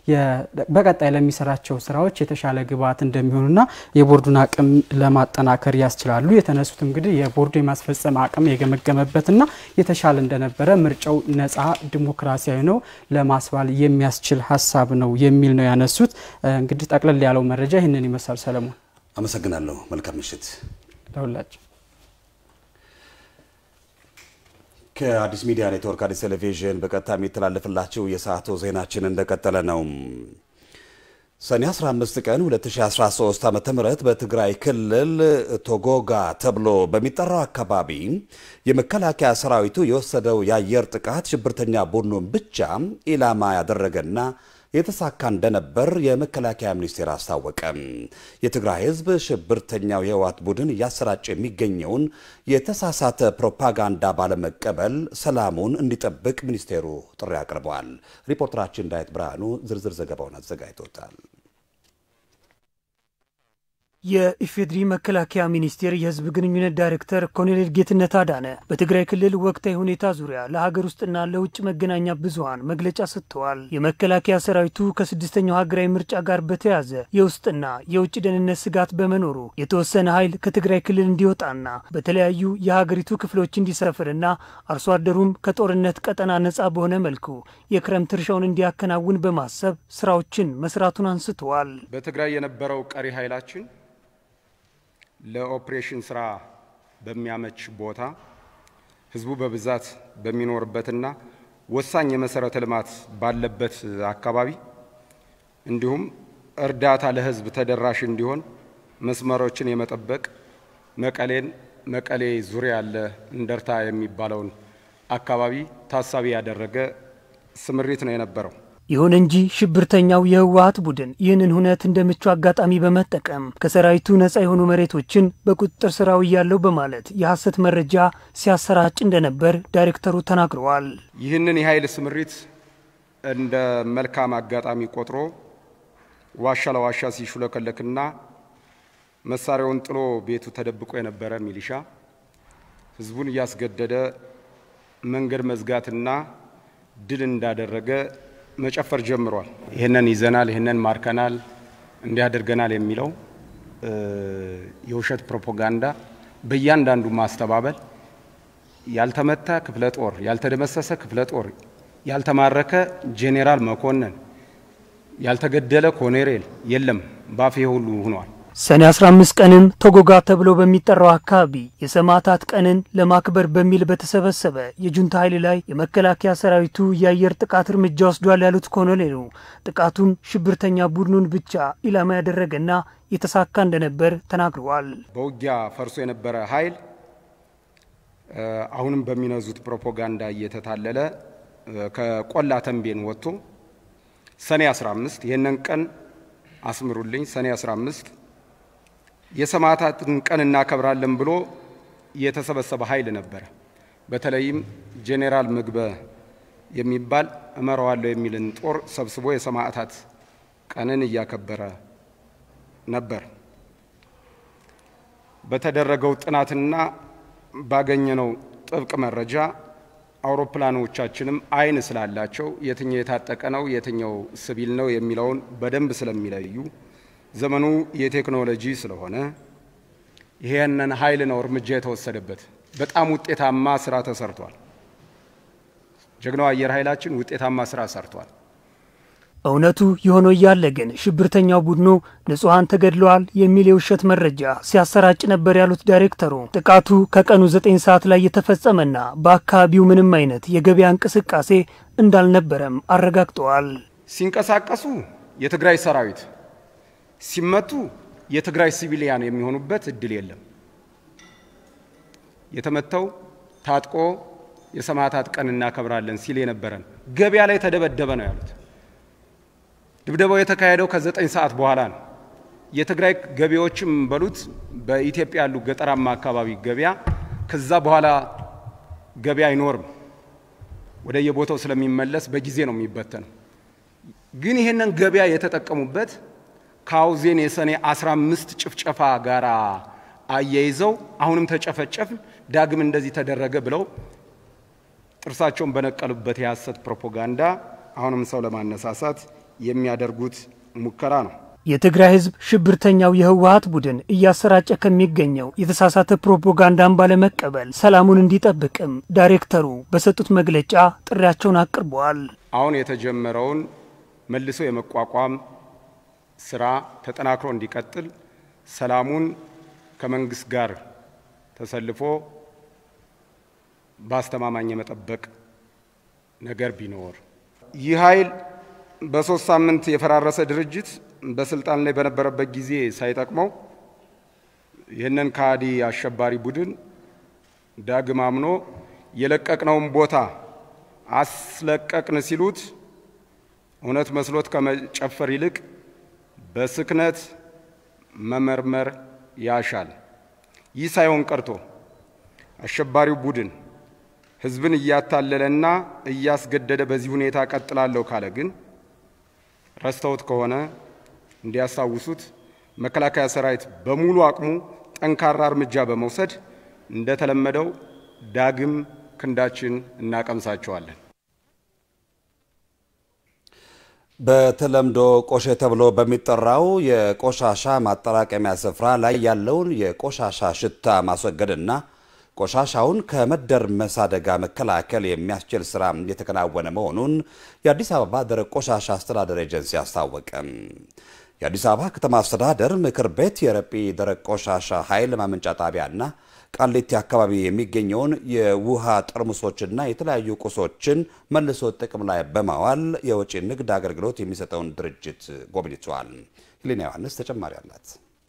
በቀጣይ ለሚሰራቸው ስራዎች የተሻለ ግብዓት እንደሚሆኑና የቦርዱን አቅም ለማጠናከር ያስችላሉ። የተነሱት እንግዲህ የቦርዱ የማስፈጸም አቅም የገመገመበትና የተሻለ እንደነበረ ምርጫው ነፃ ዲሞክራሲያዊ ነው ለማስባል የሚያስችል ሐሳብ ነው የሚል ነው ያነሱት። እንግዲህ ጠቅለል ያለው መረጃ ይህንን ይመስላል። ሰለሞን አመሰግናለሁ። መልካም ምሽት ለሁላችሁ። ከአዲስ ሚዲያ ኔትወርክ አዲስ ቴሌቪዥን በቀጥታ የሚተላለፍላችሁ የሰዓቱ ዜናችን እንደቀጠለ ነው። ሰኔ አስራ አምስት ቀን ሁለት ሺህ አስራ ሶስት ዓመተ ምህረት በትግራይ ክልል ቶጎጋ ተብሎ በሚጠራው አካባቢ የመከላከያ ሰራዊቱ የወሰደው የአየር ጥቃት ሽብርተኛ ቡድኑን ብቻ ኢላማ ያደረገና የተሳካ እንደነበር የመከላከያ ሚኒስቴር አስታወቀ። የትግራይ ህዝብ ሽብርተኛው የህወሓት ቡድን እያሰራጨ የሚገኘውን የተሳሳተ ፕሮፓጋንዳ ባለመቀበል ሰላሙን እንዲጠብቅ ሚኒስቴሩ ጥሪ አቅርበዋል። ሪፖርተራችን ዳዊት ብርሃኑ ዝርዝር ዘገባውን አዘጋጅቶታል። የኢፌድሪ መከላከያ ሚኒስቴር የህዝብ ግንኙነት ዳይሬክተር ኮሎኔል ጌትነት አዳነ በትግራይ ክልል ወቅታዊ ሁኔታ ዙሪያ ለሀገር ውስጥና ለውጭ መገናኛ ብዙሃን መግለጫ ሰጥተዋል። የመከላከያ ሰራዊቱ ከስድስተኛው ሀገራዊ ምርጫ ጋር በተያያዘ የውስጥና የውጭ ደህንነት ስጋት በመኖሩ የተወሰነ ኃይል ከትግራይ ክልል እንዲወጣና በተለያዩ የሀገሪቱ ክፍሎች እንዲሰፍርና አርሶ አደሩም ከጦርነት ቀጠና ነጻ በሆነ መልኩ የክረምት እርሻውን እንዲያከናውን በማሰብ ስራዎችን መስራቱን አንስተዋል። በትግራይ የነበረው ቀሪ ኃይላችን ለኦፕሬሽን ስራ በሚያመች ቦታ ህዝቡ በብዛት በሚኖርበትና ወሳኝ የመሰረተ ልማት ባለበት አካባቢ እንዲሁም እርዳታ ለህዝብ ተደራሽ እንዲሆን መስመሮችን የመጠበቅ መቀሌን መቀሌ ዙሪያ ያለ እንደርታ የሚባለውን አካባቢ ታሳቢ ያደረገ ስምሪት ነው የነበረው። ይሁን እንጂ ሽብርተኛው የህወሓት ቡድን ይህንን ሁነት እንደምቹ አጋጣሚ በመጠቀም ከሰራዊቱ ነጻ የሆኑ መሬቶችን በቁጥጥር ስር ያለው በማለት የሐሰት መረጃ ሲያሰራጭ እንደነበር ዳይሬክተሩ ተናግረዋል። ይህንን የኃይል ስምሪት እንደ መልካም አጋጣሚ ቆጥሮ ዋሻ ለዋሻ ሲሹለከለክና መሳሪያውን ጥሎ ቤቱ ተደብቆ የነበረ ሚሊሻ ህዝቡን ያስገደደ መንገድ መዝጋትና ድል እንዳደረገ መጨፈር ጀምሯል። ይሄንን ይዘናል፣ ይሄንን ማርከናል፣ እንዲያደርገናል የሚለው የውሸት ፕሮፓጋንዳ በእያንዳንዱ ማስተባበል ያልተመታ ክፍለ ጦር፣ ያልተደመሰሰ ክፍለ ጦር፣ ያልተማረከ ጄኔራል መኮንን፣ ያልተገደለ ኮሎኔል የለም ባፌ ሁሉ ሆኗል። ሰኔ አስራ አምስት ቀንን ቶጎጋ ተብሎ በሚጠራው አካባቢ የሰማዕታት ቀንን ለማክበር በሚል በተሰበሰበ የጁንታ ኃይል ላይ የመከላከያ ሰራዊቱ የአየር ጥቃት እርምጃ ወስዷል ያሉት ኮሎኔሉ ጥቃቱን ሽብርተኛ ቡድኑን ብቻ ኢላማ ያደረገና የተሳካ እንደነበር ተናግረዋል። በውጊያ ፈርሶ የነበረ ኃይል አሁንም በሚነዙት ፕሮፓጋንዳ እየተታለለ ከቆላ ተንቤን ወጥቶ ሰኔ አስራ አምስት ይሄንን ቀን አስምሩልኝ ሰኔ አስራ አምስት የሰማዕታትን ቀን እናከብራለን ብሎ የተሰበሰበ ኃይል ነበር። በተለይም ጄኔራል ምግበ የሚባል እመራዋለሁ የሚልን ጦር ሰብስቦ የሰማዕታት ቀንን እያከበረ ነበር። በተደረገው ጥናትና ባገኘነው ጥብቅ መረጃ አውሮፕላኖቻችንም አይን ስላላቸው የትኛው የታጠቀ ነው የትኛው ሲቪል ነው የሚለውን በደንብ ስለሚለዩ ዘመኑ የቴክኖሎጂ ስለሆነ ይሄንን ኃይል ነው እርምጃ የተወሰደበት። በጣም ውጤታማ ስራ ተሰርቷል። ጀግናው አየር ኃይላችን ውጤታማ ስራ ሰርቷል። እውነቱ የሆነ ያለ ግን ሽብርተኛው ቡድኑ ንጹሃን ተገድለዋል የሚል የውሸት መረጃ ሲያሰራጭ ነበር ያሉት ዳይሬክተሩ ጥቃቱ ከቀኑ ዘጠኝ ሰዓት ላይ የተፈጸመና በአካባቢው ምንም አይነት የገበያ እንቅስቃሴ እንዳልነበረም አረጋግጠዋል። ሲንቀሳቀሱ የትግራይ ሰራዊት ሲመቱ የትግራይ ሲቪሊያን የሚሆኑበት እድል የለም። የተመተው ታጥቆ የሰማዕታት ቀን እናከብራለን ሲል የነበረን ገበያ ላይ ተደበደበ ነው ያሉት። ድብደባው የተካሄደው ከዘጠኝ ሰዓት በኋላ ነው። የትግራይ ገበያዎችም በሉት በኢትዮጵያ ያሉ ገጠራማ አካባቢ ገበያ ከዛ በኋላ ገበያ አይኖርም። ወደ የቦታው ስለሚመለስ በጊዜ ነው የሚበተነው። ግን ይሄንን ገበያ የተጠቀሙበት ካውዜን የሰኔ አስራ አምስት ጭፍጨፋ ጋራ አያይዘው አሁንም ተጨፈጨፍ ዳግም እንደዚህ ተደረገ ብለው ጥርሳቸውን በነቀሉበት የሐሰት ፕሮፓጋንዳ አሁንም ሰው ለማነሳሳት የሚያደርጉት ሙከራ ነው። የትግራይ ህዝብ ሽብርተኛው የህወሓት ቡድን እያሰራጨ ከሚገኘው የተሳሳተ ፕሮፓጋንዳን ባለመቀበል ሰላሙን እንዲጠብቅም ዳይሬክተሩ በሰጡት መግለጫ ጥሪያቸውን አቅርበዋል። አሁን የተጀመረውን መልሶ የመቋቋም ስራ ተጠናክሮ እንዲቀጥል ሰላሙን ከመንግስት ጋር ተሰልፎ ባስተማማኝ የመጠበቅ ነገር ቢኖር ይህ ኃይል በሶስት ሳምንት የፈራረሰ ድርጅት በስልጣን ላይ በነበረበት ጊዜ ሳይጠቅመው ይህንን ካዲ አሸባሪ ቡድን ዳግም አምኖ የለቀቅነውን ቦታ አስለቀቅን ሲሉት እውነት መስሎት ከመጨፈር ይልቅ በስክነት መመርመር ያሻል። ይህ ሳይሆን ቀርቶ አሸባሪው ቡድን ህዝብን እያታለለና እያስገደደ በዚህ ሁኔታ ቀጥላለሁ ካለ ግን ረስተውት ከሆነ እንዲያሳውሱት መከላከያ ሰራዊት በሙሉ አቅሙ ጠንካራ እርምጃ በመውሰድ እንደተለመደው ዳግም ክንዳችን እናቀምሳቸዋለን። በተለምዶ ቆሼ ተብሎ በሚጠራው የቆሻሻ ማጠራቀሚያ ስፍራ ላይ ያለውን የቆሻሻ ሽታ ማስወገድና ቆሻሻውን ከመደርመስ አደጋ መከላከል የሚያስችል ስራ እየተከናወነ መሆኑን የአዲስ አበባ ደረቅ ቆሻሻ አስተዳደር ኤጀንሲ አስታወቀ። የአዲስ አበባ ከተማ አስተዳደር ምክር ቤት የረጲ ደረቅ ቆሻሻ ኃይል ማመንጫ ጣቢያና ቃሊቲ አካባቢ የሚገኘውን የውሃ ጠርሙሶችና የተለያዩ ቁሶችን መልሶ ጥቅም ላይ በማዋል የወጪ ንግድ አገልግሎት የሚሰጠውን ድርጅት ጎብኝቷል። ሄሌና ዮሐንስ ተጨማሪ አላት።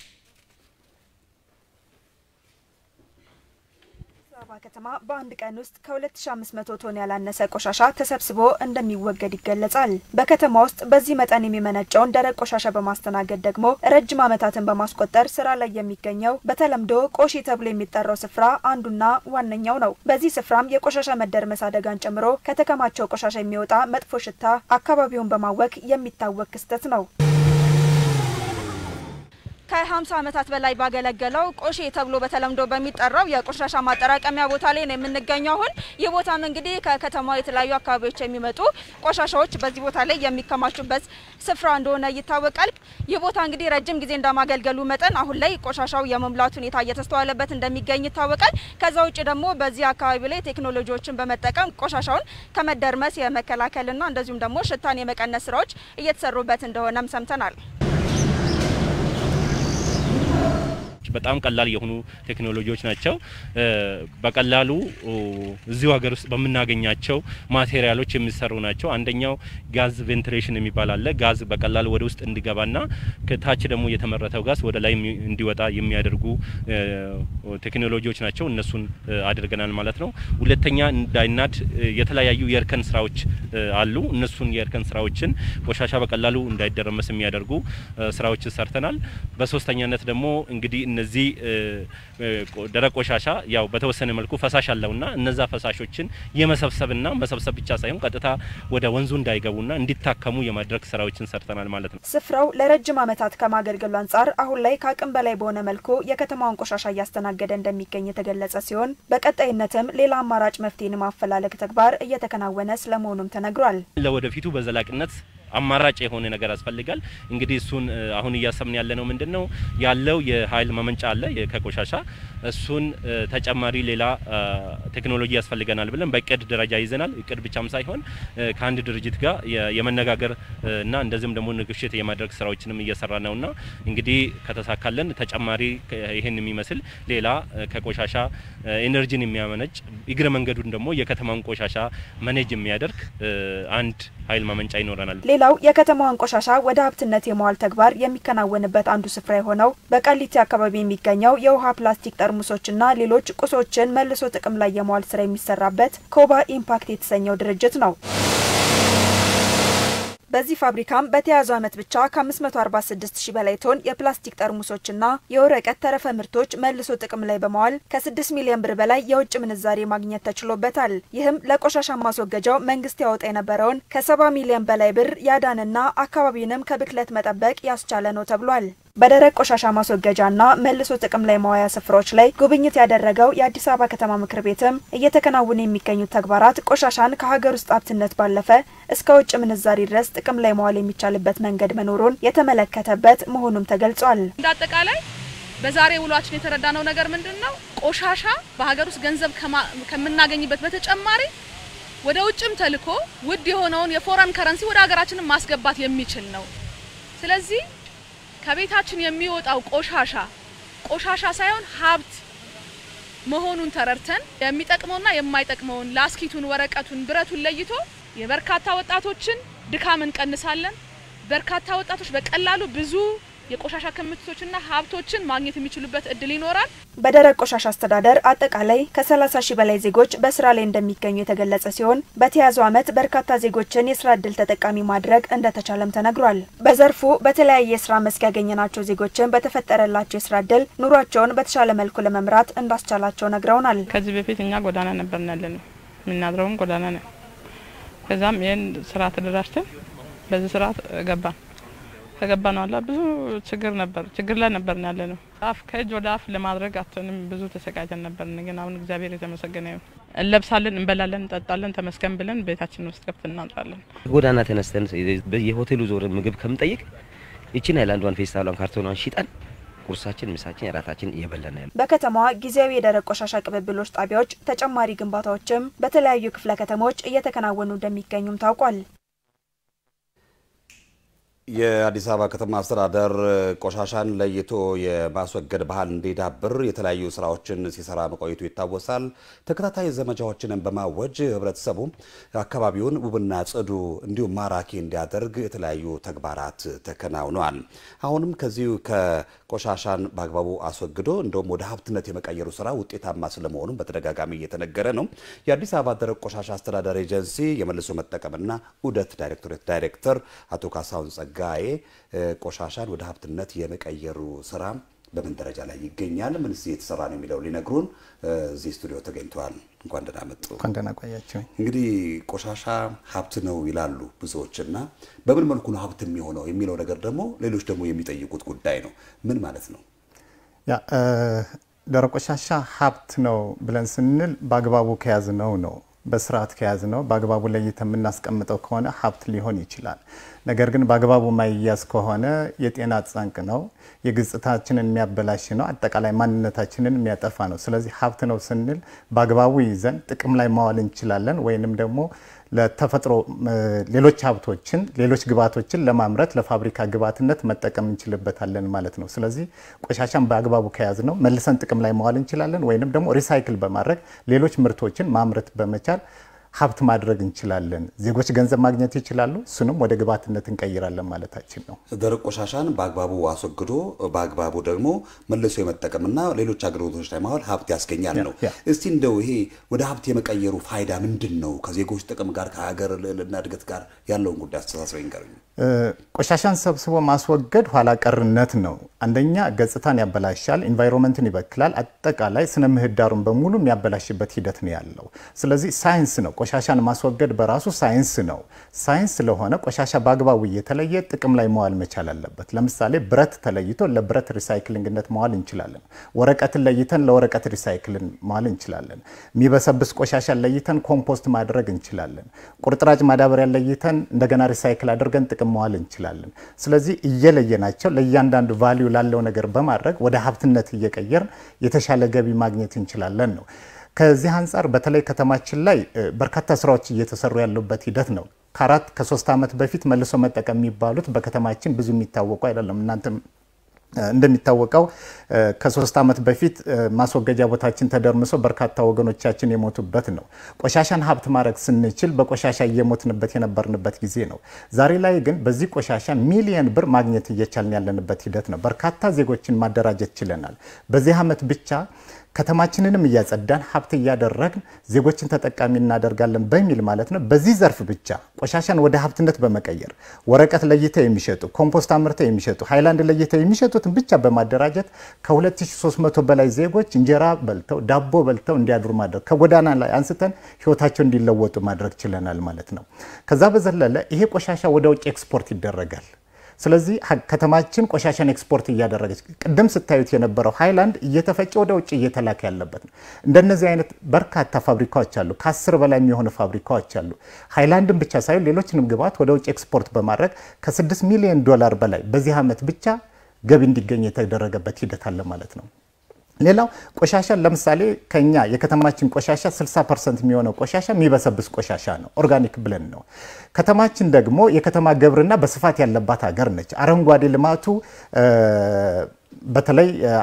ከተማ በአንድ ቀን ውስጥ ከ2500 ቶን ያላነሰ ቆሻሻ ተሰብስቦ እንደሚወገድ ይገለጻል። በከተማ ውስጥ በዚህ መጠን የሚመነጨውን ደረቅ ቆሻሻ በማስተናገድ ደግሞ ረጅም ዓመታትን በማስቆጠር ስራ ላይ የሚገኘው በተለምዶ ቆሼ ተብሎ የሚጠራው ስፍራ አንዱና ዋነኛው ነው። በዚህ ስፍራም የቆሻሻ መደርመስ አደጋን ጨምሮ ከተከማቸው ቆሻሻ የሚወጣ መጥፎ ሽታ አካባቢውን በማወክ የሚታወቅ ክስተት ነው። ከ50 ዓመታት በላይ ባገለገለው ቆሼ ተብሎ በተለምዶ በሚጠራው የቆሻሻ ማጠራቀሚያ ቦታ ላይ ነው የምንገኘው። አሁን የቦታም እንግዲህ ከከተማው የተለያዩ አካባቢዎች የሚመጡ ቆሻሻዎች በዚህ ቦታ ላይ የሚከማቹበት ስፍራ እንደሆነ ይታወቃል። የቦታ እንግዲህ ረጅም ጊዜ እንደማገልገሉ መጠን አሁን ላይ ቆሻሻው የመምላቱ ሁኔታ እየተስተዋለበት እንደሚገኝ ይታወቃል። ከዛ ውጪ ደግሞ በዚህ አካባቢ ላይ ቴክኖሎጂዎችን በመጠቀም ቆሻሻውን ከመደርመስ የመከላከልና እንደዚሁም ደግሞ ሽታን የመቀነስ ስራዎች እየተሰሩበት እንደሆነም ሰምተናል። በጣም ቀላል የሆኑ ቴክኖሎጂዎች ናቸው። በቀላሉ እዚሁ ሀገር ውስጥ በመናገኛቸው ማቴሪያሎች የሚሰሩ ናቸው። አንደኛው ጋዝ ቬንቲሌሽን የሚባል አለ። ጋዝ በቀላሉ ወደ ውስጥ እንዲገባና ከታች ደግሞ የተመረተው ጋዝ ወደ ላይ እንዲወጣ የሚያደርጉ ቴክኖሎጂዎች ናቸው። እነሱን አድርገናል ማለት ነው። ሁለተኛ እንዳይናድ የተለያዩ የእርከን ስራዎች አሉ። እነሱን የእርከን ስራዎችን ቆሻሻ በቀላሉ እንዳይደረመስ የሚያደርጉ ስራዎች ሰርተናል። በሶስተኛነት ደግሞ እንግዲህ እነዚህ ደረቅ ቆሻሻ ያው በተወሰነ መልኩ ፈሳሽ አለውና እነዛ ፈሳሾችን የመሰብሰብና መሰብሰብ ብቻ ሳይሆን ቀጥታ ወደ ወንዙ እንዳይገቡና እንዲታከሙ የማድረግ ስራዎችን ሰርተናል ማለት ነው። ስፍራው ለረጅም ዓመታት ከማገልገሉ አንፃር አሁን ላይ ከአቅም በላይ በሆነ መልኩ የከተማውን ቆሻሻ እያስተናገደ እንደሚገኝ የተገለጸ ሲሆን በቀጣይነትም ሌላ አማራጭ መፍትሄን ማፈላለግ ተግባር እየተከናወነ ስለመሆኑም ተነግሯል። ለወደፊቱ በዘላቂነት አማራጭ የሆነ ነገር ያስፈልጋል። እንግዲህ እሱን አሁን እያሰብን ያለነው ምንድነው ያለው የኃይል ማመንጫ አለ ከቆሻሻ እሱን ተጨማሪ ሌላ ቴክኖሎጂ ያስፈልገናል ብለን በእቅድ ደረጃ ይዘናል። እቅድ ብቻም ሳይሆን ከአንድ ድርጅት ጋር የመነጋገር እና እንደዚህም ደግሞ ንግግር የማድረግ ስራዎችንም እየሰራ ነውና እንግዲህ ከተሳካለን ተጨማሪ ይሄን የሚመስል ሌላ ከቆሻሻ ኤነርጂን የሚያመነጭ እግረ መንገዱን ደግሞ የከተማውን ቆሻሻ ማኔጅ የሚያደርግ አንድ ኃይል ማመንጫ ይኖረናል። ሌላው የከተማውን ቆሻሻ ወደ ሀብትነት የመዋል ተግባር የሚከናወንበት አንዱ ስፍራ የሆነው በቃሊቲ አካባቢ የሚገኘው የውሃ ፕላስቲክ ጠርሙሶችና ሌሎች ቁሶችን መልሶ ጥቅም ላይ የመዋል ስራ የሚሰራበት ኮባ ኢምፓክት የተሰኘው ድርጅት ነው። በዚህ ፋብሪካም በተያዘው ዓመት ብቻ ከ546 ሺህ በላይ ቶን የፕላስቲክ ጠርሙሶችና የወረቀት ተረፈ ምርቶች መልሶ ጥቅም ላይ በመዋል ከ6 ሚሊዮን ብር በላይ የውጭ ምንዛሬ ማግኘት ተችሎበታል። ይህም ለቆሻሻ ማስወገጃው መንግስት ያወጣ የነበረውን ከ70 ሚሊዮን በላይ ብር ያዳንና አካባቢንም ከብክለት መጠበቅ ያስቻለ ነው ተብሏል። በደረቅ ቆሻሻ ማስወገጃና መልሶ ጥቅም ላይ ማዋያ ስፍራዎች ላይ ጉብኝት ያደረገው የአዲስ አበባ ከተማ ምክር ቤትም እየተከናወኑ የሚገኙ ተግባራት ቆሻሻን ከሀገር ውስጥ ሀብትነት ባለፈ እስከ ውጭ ምንዛሪ ድረስ ጥቅም ላይ ማዋል የሚቻልበት መንገድ መኖሩን የተመለከተበት መሆኑን ተገልጿል። እንዳጠቃላይ በዛሬ ውሏችን የተረዳነው ነገር ምንድነው? ቆሻሻ በሀገር ውስጥ ገንዘብ ከምናገኝበት በተጨማሪ ወደ ውጭም ተልኮ ውድ የሆነውን የፎረን ከረንሲ ወደ ሀገራችን ማስገባት የሚችል ነው። ስለዚህ ከቤታችን የሚወጣው ቆሻሻ ቆሻሻ ሳይሆን ሀብት መሆኑን ተረድተን የሚጠቅመውና የማይጠቅመውን ላስኪቱን፣ ወረቀቱን፣ ብረቱን ለይቶ የበርካታ ወጣቶችን ድካም እንቀንሳለን። በርካታ ወጣቶች በቀላሉ ብዙ የቆሻሻ ክምችቶችና ሀብቶችን ማግኘት የሚችሉበት እድል ይኖራል። በደረቅ ቆሻሻ አስተዳደር አጠቃላይ ከ30 ሺህ በላይ ዜጎች በስራ ላይ እንደሚገኙ የተገለጸ ሲሆን በተያዘው ዓመት በርካታ ዜጎችን የስራ እድል ተጠቃሚ ማድረግ እንደተቻለም ተነግሯል። በዘርፉ በተለያየ የስራ መስክ ያገኘናቸው ዜጎችን በተፈጠረላቸው የስራ እድል ኑሯቸውን በተሻለ መልኩ ለመምራት እንዳስቻላቸው ነግረውናል። ከዚህ በፊት እኛ ጎዳና ነበርና ያለነው ምናድረውም ጎዳና ነው። ከዛም ይሄን ስራ ተደራጅተን በዚህ ስራ ገባን። ከገባን አላ ብዙ ችግር ነበር ችግር ላይ ነበርና ያለነው አፍ ከእጅ ወደ አፍ ለማድረግ አጥተንም ብዙ ተሰቃይተን ነበርና ግን አሁን እግዚአብሔር የተመሰገነ ይሁን እንለብሳለን እንበላለን እንጠጣለን ተመስገን ብለን ቤታችን ውስጥ ገብተን እናንጣለን። ጎዳና ተነስተን የሆቴሉ ዞር ምግብ ከምጠይቅ እቺን አይላንዷን ፌስታሏን ካርቶኗን ሽጣን ቁርሳችን ምሳችን እራታችን እየበላን ያለ በከተማዋ ጊዜያዊ የደረቅ ቆሻሻ ቅብብሎች ጣቢያዎች ተጨማሪ ግንባታዎችም በተለያዩ ክፍለ ከተሞች እየተከናወኑ እንደሚገኙም ታውቋል። የአዲስ አበባ ከተማ አስተዳደር ቆሻሻን ለይቶ የማስወገድ ባህል እንዲዳብር የተለያዩ ስራዎችን ሲሰራ መቆየቱ ይታወሳል። ተከታታይ ዘመቻዎችን በማወጅ ህብረተሰቡ አካባቢውን ውብና ጽዱ እንዲሁም ማራኪ እንዲያደርግ የተለያዩ ተግባራት ተከናውነዋል። አሁንም ከዚሁ ከቆሻሻን በአግባቡ አስወግዶ እንደውም ወደ ሀብትነት የመቀየሩ ስራ ውጤታማ ስለመሆኑ በተደጋጋሚ እየተነገረ ነው። የአዲስ አበባ ደረቅ ቆሻሻ አስተዳደር ኤጀንሲ የመልሶ መጠቀምና ዑደት ዳይሬክቶሬት ዳይሬክተር አቶ ካሳሁን ጋይ ቆሻሻን ወደ ሀብትነት የመቀየሩ ስራ በምን ደረጃ ላይ ይገኛል ምንስ እየተሰራ ነው የሚለው ሊነግሩን እዚህ ስቱዲዮ ተገኝተዋል። እንኳን ደህና መጡ። እንኳን ደህና ቆያችሁ። እንግዲህ ቆሻሻ ሀብት ነው ይላሉ ብዙዎችና በምን መልኩ ነው ሀብት የሚሆነው የሚለው ነገር ደግሞ ሌሎች ደግሞ የሚጠይቁት ጉዳይ ነው። ምን ማለት ነው? ያ ደረቅ ቆሻሻ ሀብት ነው ብለን ስንል በአግባቡ ከያዝነው ነው በስርዓት ከያዝነው በአግባቡ ለይተን የምናስቀምጠው ከሆነ ሀብት ሊሆን ይችላል። ነገር ግን በአግባቡ ማይያዝ ከሆነ የጤና ጻንቅ ነው፣ የግጽታችንን የሚያበላሽ ነው፣ አጠቃላይ ማንነታችንን የሚያጠፋ ነው። ስለዚህ ሀብት ነው ስንል በአግባቡ ይዘን ጥቅም ላይ ማዋል እንችላለን ወይንም ደግሞ ለተፈጥሮ ሌሎች ሀብቶችን ሌሎች ግብአቶችን ለማምረት ለፋብሪካ ግብአትነት መጠቀም እንችልበታለን ማለት ነው። ስለዚህ ቆሻሻን በአግባቡ ከያዝነው መልሰን ጥቅም ላይ ማዋል እንችላለን ወይንም ደግሞ ሪሳይክል በማድረግ ሌሎች ምርቶችን ማምረት በመቻል ሀብት ማድረግ እንችላለን። ዜጎች ገንዘብ ማግኘት ይችላሉ፣ እሱንም ወደ ግብአትነት እንቀይራለን ማለታችን ነው። ደረቅ ቆሻሻን በአግባቡ አስወግዶ በአግባቡ ደግሞ መልሶ የመጠቀምና ሌሎች አገልግሎቶች ላይ ማዋል ሀብት ያስገኛል ነው። እስቲ እንደው ይሄ ወደ ሀብት የመቀየሩ ፋይዳ ምንድነው? ከዜጎች ጥቅም ጋር ከሀገር ልዕልና እድገት ጋር ያለውን ጉዳይ አስተሳስረው ይንገሩኝ። ቆሻሻን ሰብስቦ ማስወገድ ኋላ ቀርነት ነው። አንደኛ ገጽታን ያበላሻል፣ ኢንቫይሮንመንትን ይበክላል፣ አጠቃላይ ስነ ምህዳሩን በሙሉ የሚያበላሽበት ሂደት ነው ያለው። ስለዚህ ሳይንስ ነው ቆሻሻን ማስወገድ በራሱ ሳይንስ ነው። ሳይንስ ስለሆነ ቆሻሻ በአግባቡ እየተለየ ጥቅም ላይ መዋል መቻል አለበት። ለምሳሌ ብረት ተለይቶ ለብረት ሪሳይክሊንግነት መዋል እንችላለን። ወረቀትን ለይተን ለወረቀት ሪሳይክልን መዋል እንችላለን። የሚበሰብስ ቆሻሻን ለይተን ኮምፖስት ማድረግ እንችላለን። ቁርጥራጭ ማዳበሪያ ለይተን እንደገና ሪሳይክል አድርገን ጥቅም መዋል እንችላለን። ስለዚህ እየለየናቸው ለእያንዳንዱ ቫልዩ ላለው ነገር በማድረግ ወደ ሀብትነት እየቀየርን የተሻለ ገቢ ማግኘት እንችላለን ነው። ከዚህ አንፃር በተለይ ከተማችን ላይ በርካታ ስራዎች እየተሰሩ ያሉበት ሂደት ነው። ከአራት ከሶስት አመት በፊት መልሶ መጠቀም የሚባሉት በከተማችን ብዙ የሚታወቁ አይደለም። እናንተም እንደሚታወቀው ከሶስት አመት በፊት ማስወገጃ ቦታችን ተደርምሶ በርካታ ወገኖቻችን የሞቱበት ነው። ቆሻሻን ሀብት ማድረግ ስንችል በቆሻሻ እየሞትንበት የነበርንበት ጊዜ ነው። ዛሬ ላይ ግን በዚህ ቆሻሻ ሚሊየን ብር ማግኘት እየቻልን ያለንበት ሂደት ነው። በርካታ ዜጎችን ማደራጀት ችለናል። በዚህ አመት ብቻ ከተማችንንም እያጸዳን ሀብት እያደረግን ዜጎችን ተጠቃሚ እናደርጋለን በሚል ማለት ነው። በዚህ ዘርፍ ብቻ ቆሻሻን ወደ ሀብትነት በመቀየር ወረቀት ለይተው የሚሸጡ ኮምፖስት አምርተው የሚሸጡ ሃይላንድ ለይተው የሚሸጡትን ብቻ በማደራጀት ከ2300 በላይ ዜጎች እንጀራ በልተው ዳቦ በልተው እንዲያድሩ ማድረግ ከጎዳና ላይ አንስተን ህይወታቸው እንዲለወጡ ማድረግ ችለናል ማለት ነው። ከዛ በዘለለ ይሄ ቆሻሻ ወደ ውጭ ኤክስፖርት ይደረጋል። ስለዚህ ከተማችን ቆሻሻን ኤክስፖርት እያደረገች ቅድም ስታዩት የነበረው ሃይላንድ እየተፈጨ ወደ ውጭ እየተላከ ያለበት ነው። እንደነዚህ አይነት በርካታ ፋብሪካዎች አሉ። ከአስር በላይ የሚሆኑ ፋብሪካዎች አሉ። ሃይላንድን ብቻ ሳይሆን ሌሎችንም ግብአት ወደ ውጭ ኤክስፖርት በማድረግ ከ6 ሚሊዮን ዶላር በላይ በዚህ አመት ብቻ ገቢ እንዲገኝ የተደረገበት ሂደት አለ ማለት ነው። ሌላው ቆሻሻ ለምሳሌ ከኛ የከተማችን ቆሻሻ ስልሳ ፐርሰንት የሚሆነው ቆሻሻ የሚበሰብስ ቆሻሻ ነው፣ ኦርጋኒክ ብለን ነው። ከተማችን ደግሞ የከተማ ግብርና በስፋት ያለባት ሀገር ነች። አረንጓዴ ልማቱ በተለይ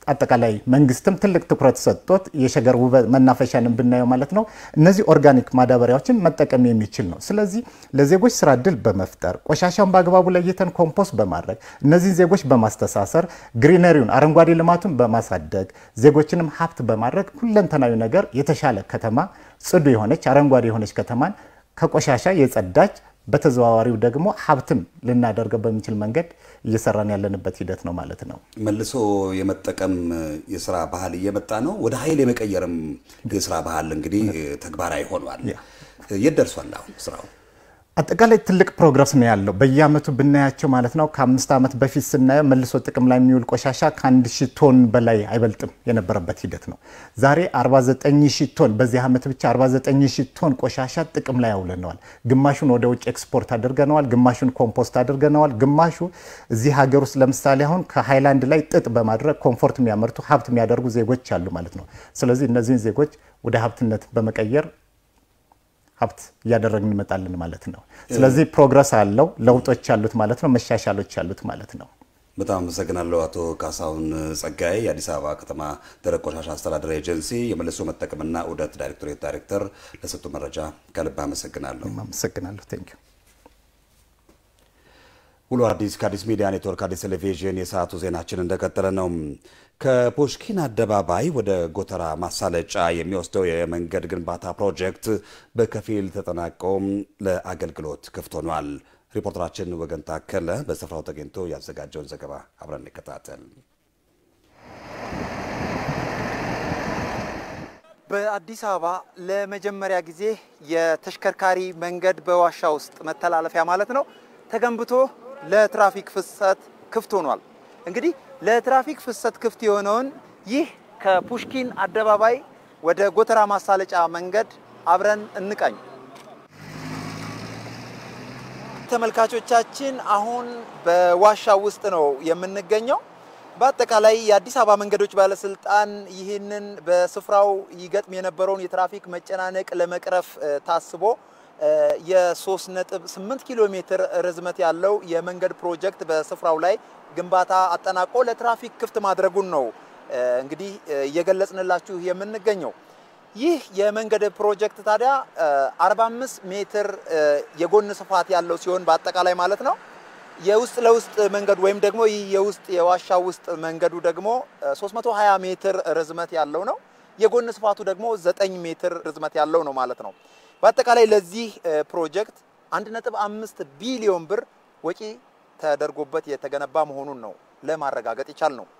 አጠቃላይ መንግስትም ትልቅ ትኩረት ሰጥቶት የሸገር ውበት መናፈሻንም ብናየው ማለት ነው እነዚህ ኦርጋኒክ ማዳበሪያዎችን መጠቀም የሚችል ነው። ስለዚህ ለዜጎች ስራ እድል በመፍጠር ቆሻሻውን በአግባቡ ለይተን ኮምፖስት በማድረግ እነዚህ ዜጎች በማስተሳሰር ግሪነሪውን አረንጓዴ ልማቱን በማሳደግ ዜጎችንም ሀብት በማድረግ ሁለንተናዊ ነገር የተሻለ ከተማ ጽዱ የሆነች አረንጓዴ የሆነች ከተማን ከቆሻሻ የጸዳች በተዘዋዋሪው ደግሞ ሀብትም ልናደርገው በሚችል መንገድ እየሰራን ያለንበት ሂደት ነው ማለት ነው። መልሶ የመጠቀም የሥራ ባህል እየመጣ ነው። ወደ ኃይል የመቀየርም የሥራ ባህል እንግዲህ ተግባራዊ ሆኗል። ይደርሷል አሁን ስራው አጠቃላይ ትልቅ ፕሮግረስ ነው ያለው። በየአመቱ ብናያቸው ማለት ነው ከአምስት አመት በፊት ስናየው መልሶ ጥቅም ላይ የሚውል ቆሻሻ ከአንድ ሺህ ቶን በላይ አይበልጥም የነበረበት ሂደት ነው። ዛሬ አርባ ዘጠኝ ሺህ ቶን በዚህ አመት ብቻ አርባ ዘጠኝ ሺህ ቶን ቆሻሻ ጥቅም ላይ አውለነዋል። ግማሹን ወደ ውጭ ኤክስፖርት አድርገነዋል፣ ግማሹን ኮምፖስት አድርገነዋል፣ ግማሹ እዚህ ሀገር ውስጥ ለምሳሌ አሁን ከሃይላንድ ላይ ጥጥ በማድረግ ኮምፎርት የሚያመርቱ ሀብት የሚያደርጉ ዜጎች አሉ ማለት ነው። ስለዚህ እነዚህን ዜጎች ወደ ሀብትነት በመቀየር ሀብት ያደረግን እንመጣለን ማለት ነው። ስለዚህ ፕሮግረስ አለው፣ ለውጦች አሉት ማለት ነው፣ መሻሻሎች አሉት ማለት ነው። በጣም አመሰግናለሁ አቶ ካሳሁን ጸጋዬ የአዲስ አበባ ከተማ ደረቅ ቆሻሻ አስተዳደር ኤጀንሲ የመልሶ መጠቀምና ዑደት ዳይሬክቶሬት ዳይሬክተር ለሰጡ መረጃ ከልብ አመሰግናለሁ። አመሰግናለሁ። ቴንክ ዩ። ውሎ አዲስ ከአዲስ ሚዲያ ኔትወርክ አዲስ ቴሌቪዥን የሰዓቱ ዜናችን እንደቀጠለ ነው። ከፑሽኪን አደባባይ ወደ ጎተራ ማሳለጫ የሚወስደው የመንገድ ግንባታ ፕሮጀክት በከፊል ተጠናቆ ለአገልግሎት ክፍት ሆኗል። ሪፖርተራችን ወገን ታከለ በስፍራው ተገኝቶ ያዘጋጀውን ዘገባ አብረን እንከታተል። በአዲስ አበባ ለመጀመሪያ ጊዜ የተሽከርካሪ መንገድ በዋሻ ውስጥ መተላለፊያ ማለት ነው ተገንብቶ ለትራፊክ ፍሰት ክፍት ሆኗል። እንግዲህ ለትራፊክ ፍሰት ክፍት የሆነውን ይህ ከፑሽኪን አደባባይ ወደ ጎተራ ማሳለጫ መንገድ አብረን እንቃኝ። ተመልካቾቻችን አሁን በዋሻ ውስጥ ነው የምንገኘው። በአጠቃላይ የአዲስ አበባ መንገዶች ባለስልጣን ይህንን በስፍራው ይገጥም የነበረውን የትራፊክ መጨናነቅ ለመቅረፍ ታስቦ የ3 ነጥብ ስምንት ኪሎ ሜትር ርዝመት ያለው የመንገድ ፕሮጀክት በስፍራው ላይ ግንባታ አጠናቆ ለትራፊክ ክፍት ማድረጉን ነው እንግዲህ እየገለጽንላችሁ የምንገኘው። ይህ የመንገድ ፕሮጀክት ታዲያ አርባ አምስት ሜትር የጎን ስፋት ያለው ሲሆን በአጠቃላይ ማለት ነው የውስጥ ለውስጥ መንገዱ ወይም ደግሞ ይህ የውስጥ የዋሻ ውስጥ መንገዱ ደግሞ ሶስት መቶ ሃያ ሜትር ርዝመት ያለው ነው። የጎን ስፋቱ ደግሞ ዘጠኝ ሜትር ርዝመት ያለው ነው ማለት ነው። በአጠቃላይ ለዚህ ፕሮጀክት አንድ ነጥብ አምስት ቢሊዮን ብር ወጪ ተደርጎበት የተገነባ መሆኑን ነው ለማረጋገጥ ይቻል ነው።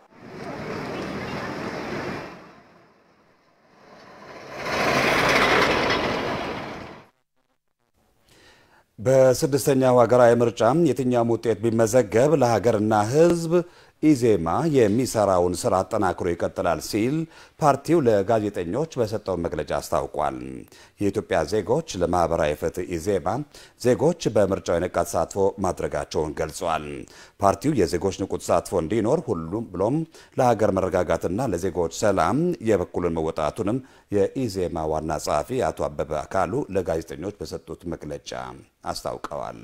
በስድስተኛው ሀገራዊ ምርጫ የትኛውም ውጤት ቢመዘገብ ለሀገርና ሕዝብ ኢዜማ የሚሰራውን ስራ አጠናክሮ ይቀጥላል ሲል ፓርቲው ለጋዜጠኞች በሰጠው መግለጫ አስታውቋል። የኢትዮጵያ ዜጎች ለማህበራዊ ፍትህ ኢዜማ ዜጎች በምርጫው የነቃ ተሳትፎ ማድረጋቸውን ገልጿል። ፓርቲው የዜጎች ንቁ ተሳትፎ እንዲኖር ሁሉም ብሎም ለሀገር መረጋጋትና ለዜጎች ሰላም የበኩሉን መወጣቱንም የኢዜማ ዋና ጸሐፊ አቶ አበበ አካሉ ለጋዜጠኞች በሰጡት መግለጫ አስታውቀዋል።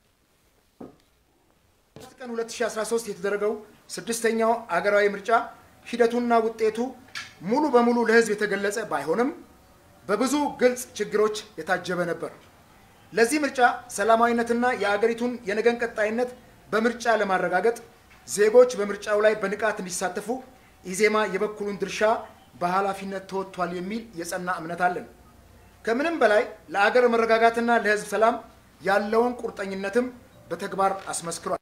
ቀን ሁለት ሺህ አስራ ሶስት የተደረገው ስድስተኛው አገራዊ ምርጫ ሂደቱና ውጤቱ ሙሉ በሙሉ ለህዝብ የተገለጸ ባይሆንም በብዙ ግልጽ ችግሮች የታጀበ ነበር። ለዚህ ምርጫ ሰላማዊነትና የአገሪቱን የነገን ቀጣይነት በምርጫ ለማረጋገጥ ዜጎች በምርጫው ላይ በንቃት እንዲሳተፉ ኢዜማ የበኩሉን ድርሻ በኃላፊነት ተወጥቷል የሚል የጸና እምነት አለን። ከምንም በላይ ለአገር መረጋጋትና ለህዝብ ሰላም ያለውን ቁርጠኝነትም በተግባር አስመስክሯል።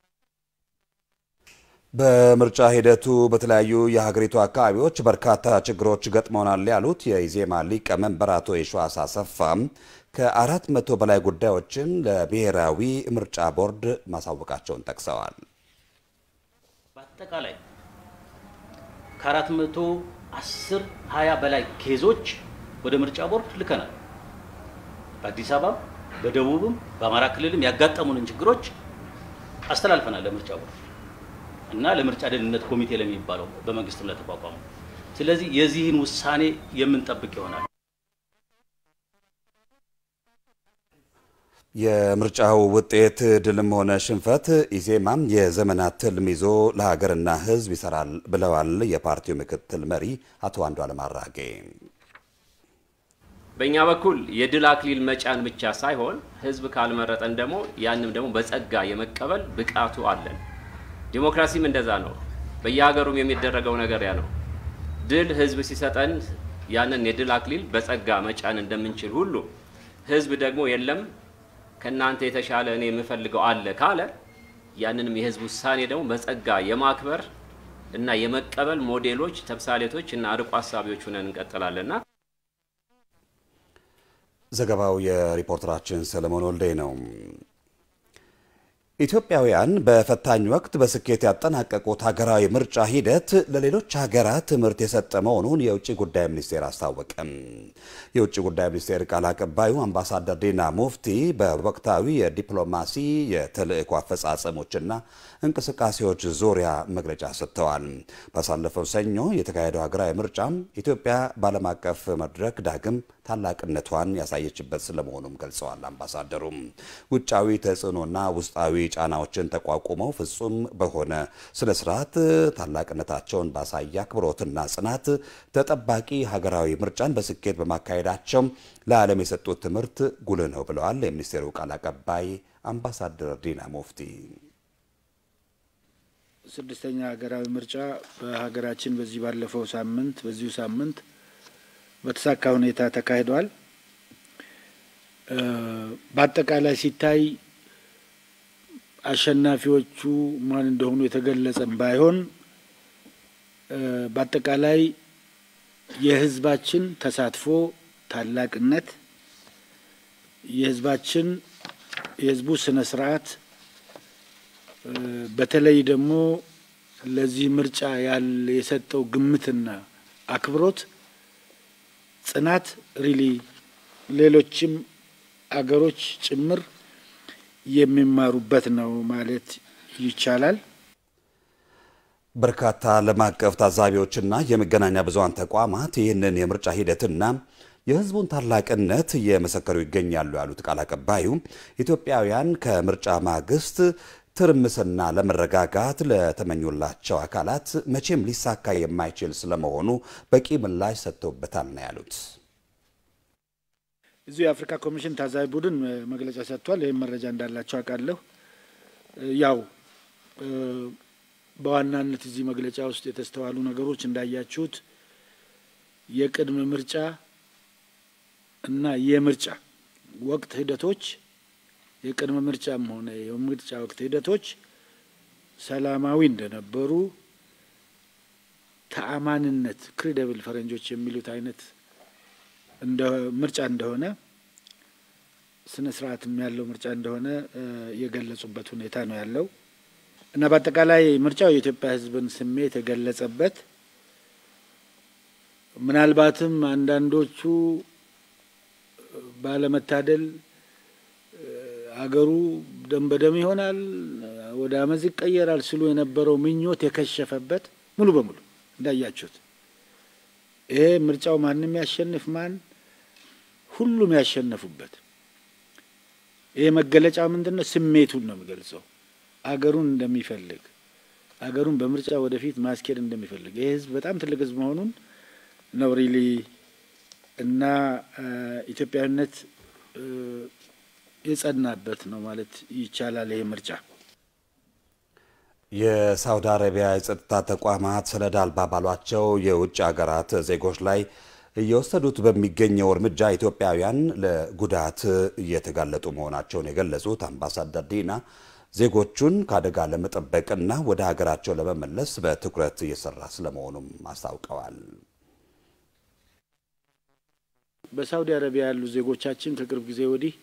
በምርጫ ሂደቱ በተለያዩ የሀገሪቱ አካባቢዎች በርካታ ችግሮች ገጥመውናል ያሉት የኢዜማ ሊቀመንበር አቶ የሺዋስ አሰፋ ከአራት መቶ በላይ ጉዳዮችን ለብሔራዊ ምርጫ ቦርድ ማሳወቃቸውን ጠቅሰዋል። በአጠቃላይ ከአራት መቶ አስር ሀያ በላይ ኬዞች ወደ ምርጫ ቦርድ ልከናል። በአዲስ አበባ በደቡብም በአማራ ክልልም ያጋጠሙንን ችግሮች አስተላልፈናል ለምርጫ ቦርድ እና ለምርጫ ደህንነት ኮሚቴ ለሚባለው በመንግስትም ለተቋቋመው። ስለዚህ የዚህን ውሳኔ የምንጠብቅ ይሆናል። የምርጫው ውጤት ድልም ሆነ ሽንፈት ኢዜማም የዘመናት ትልም ይዞ ለሀገርና ሕዝብ ይሰራል ብለዋል የፓርቲው ምክትል መሪ አቶ አንዱዓለም አራጌ። በእኛ በኩል የድል አክሊል መጫን ብቻ ሳይሆን ሕዝብ ካልመረጠን ደግሞ ያንም ደግሞ በጸጋ የመቀበል ብቃቱ አለን። ዲሞክራሲም እንደዛ ነው። በየሀገሩም የሚደረገው ነገር ያ ነው። ድል ሕዝብ ሲሰጠን ያንን የድል አክሊል በጸጋ መጫን እንደምንችል ሁሉ ሕዝብ ደግሞ የለም ከናንተ የተሻለ እኔ የምፈልገው አለ ካለ ያንንም የህዝብ ውሳኔ ደግሞ በጸጋ የማክበር እና የመቀበል ሞዴሎች ተምሳሌቶች እና አርቆ ሐሳቢዎች ሆነን እንቀጥላለንና ዘገባው የሪፖርተራችን ሰለሞን ወልዴ ነው። ኢትዮጵያውያን በፈታኝ ወቅት በስኬት ያጠናቀቁት ሀገራዊ ምርጫ ሂደት ለሌሎች ሀገራት ትምህርት የሰጠ መሆኑን የውጭ ጉዳይ ሚኒስቴር አስታወቀ። የውጭ ጉዳይ ሚኒስቴር ቃል አቀባዩ አምባሳደር ዲና ሙፍቲ በወቅታዊ የዲፕሎማሲ የተልእኮ አፈጻጸሞችና እንቅስቃሴዎች ዙሪያ መግለጫ ሰጥተዋል። ባሳለፈው ሰኞ የተካሄደው ሀገራዊ ምርጫም ኢትዮጵያ በዓለም አቀፍ መድረክ ዳግም ታላቅነቷን ያሳየችበት ስለመሆኑም ገልጸዋል። አምባሳደሩም ውጫዊ ተጽዕኖና ውስጣዊ ጫናዎችን ተቋቁመው ፍጹም በሆነ ስነ ስርዓት ታላቅነታቸውን ባሳየ አክብሮትና ጽናት ተጠባቂ ሀገራዊ ምርጫን በስኬት በማካሄዳቸው ለዓለም የሰጡት ትምህርት ጉልህ ነው ብለዋል የሚኒስቴሩ ቃል አቀባይ አምባሳደር ዲና ሙፍቲ። ስድስተኛ ሀገራዊ ምርጫ በሀገራችን በዚህ ባለፈው ሳምንት በዚሁ ሳምንት በተሳካ ሁኔታ ተካሂዷል። በአጠቃላይ ሲታይ አሸናፊዎቹ ማን እንደሆኑ የተገለጸም ባይሆን በአጠቃላይ የህዝባችን ተሳትፎ ታላቅነት የህዝባችን የህዝቡ ስነ ስርዓት በተለይ ደግሞ ለዚህ ምርጫ ያለ የሰጠው ግምትና አክብሮት ጽናት ሪሊ ሌሎችም አገሮች ጭምር የሚማሩበት ነው ማለት ይቻላል። በርካታ ዓለም አቀፍ ታዛቢዎችና የመገናኛ ብዙሃን ተቋማት ይህንን የምርጫ ሂደትና የህዝቡን ታላቅነት እየመሰከሩ ይገኛሉ ያሉት ቃል አቀባዩ ኢትዮጵያውያን ከምርጫ ማግስት ትርምስና ለመረጋጋት ለተመኙላቸው አካላት መቼም ሊሳካ የማይችል ስለመሆኑ በቂ ምላሽ ሰጥተውበታል ነው ያሉት። እዚህ የአፍሪካ ኮሚሽን ታዛቢ ቡድን መግለጫ ሰጥቷል። ይሄን መረጃ እንዳላቸው አውቃለሁ። ያው በዋናነት እዚህ መግለጫ ውስጥ የተስተዋሉ ነገሮች እንዳያችሁት የቅድመ ምርጫ እና የምርጫ ወቅት ሂደቶች የቅድመ ምርጫም ሆነ የምርጫ ወቅት ሂደቶች ሰላማዊ እንደነበሩ ተአማንነት ክሬዲብል ፈረንጆች የሚሉት አይነት እንደ ምርጫ እንደሆነ ስነ ስርዓትም ያለው ምርጫ እንደሆነ የገለጹበት ሁኔታ ነው ያለው እና በአጠቃላይ ምርጫው የኢትዮጵያ ሕዝብን ስሜት የገለጸበት ምናልባትም አንዳንዶቹ ባለመታደል አገሩ ደም በደም ይሆናል ወደ አመዝ ይቀየራል ሲሉ የነበረው ምኞት የከሸፈበት ሙሉ በሙሉ እንዳያችሁት ይሄ ምርጫው ማንንም ያሸንፍ ማን ሁሉም ያሸነፉበት ይሄ መገለጫ ምንድነው? ስሜቱን ነው የሚገልጸው። አገሩን እንደሚፈልግ አገሩን በምርጫ ወደፊት ማስኬድ እንደሚፈልግ ይሄ ህዝብ በጣም ትልቅ ህዝብ መሆኑን ነው ሪሊ እና ኢትዮጵያዊነት የጸናበት ነው ማለት ይቻላል። ይሄ ምርጫ የሳውዲ አረቢያ የጸጥታ ተቋማት ሰነድ አልባ ባሏቸው የውጭ ሀገራት ዜጎች ላይ እየወሰዱት በሚገኘው እርምጃ ኢትዮጵያውያን ለጉዳት እየተጋለጡ መሆናቸውን የገለጹት አምባሳደር ዲና ዜጎቹን ከአደጋ ለመጠበቅና ወደ ሀገራቸው ለመመለስ በትኩረት እየሰራ ስለመሆኑም አስታውቀዋል። በሳውዲ አረቢያ ያሉ ዜጎቻችን ከቅርብ ጊዜ ወዲህ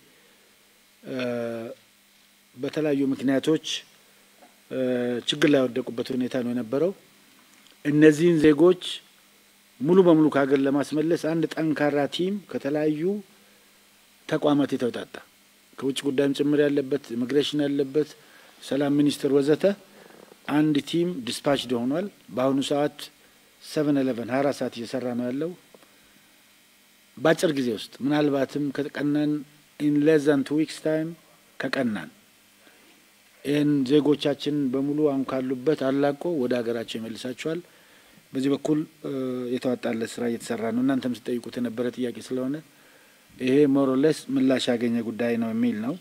በተለያዩ ምክንያቶች ችግር ላይ ወደቁበት ሁኔታ ነው የነበረው። እነዚህን ዜጎች ሙሉ በሙሉ ከሀገር ለማስመለስ አንድ ጠንካራ ቲም ከተለያዩ ተቋማት የተውጣጣ ከውጭ ጉዳይም ጭምር ያለበት ኢሚግሬሽን ያለበት ሰላም ሚኒስቴር ወዘተ አንድ ቲም ዲስፓች ሆኗል። በአሁኑ ሰዓት ሰቨን ኢሌቨን ሀያ አራት ሰዓት እየሰራ ነው ያለው። በአጭር ጊዜ ውስጥ ምናልባትም ከቀናን in less than two weeks time ከቀናን ይህን ዜጎቻችን በሙሉ አሁን ካሉበት አላቆ ወደ ሀገራቸው ይመልሳቸዋል። በዚህ በኩል የተዋጣለት ስራ እየተሰራ ነው። እናንተም ስትጠይቁት የነበረ ጥያቄ ስለሆነ ይሄ ሞሮሌስ ምላሽ ያገኘ ጉዳይ ነው የሚል ነው።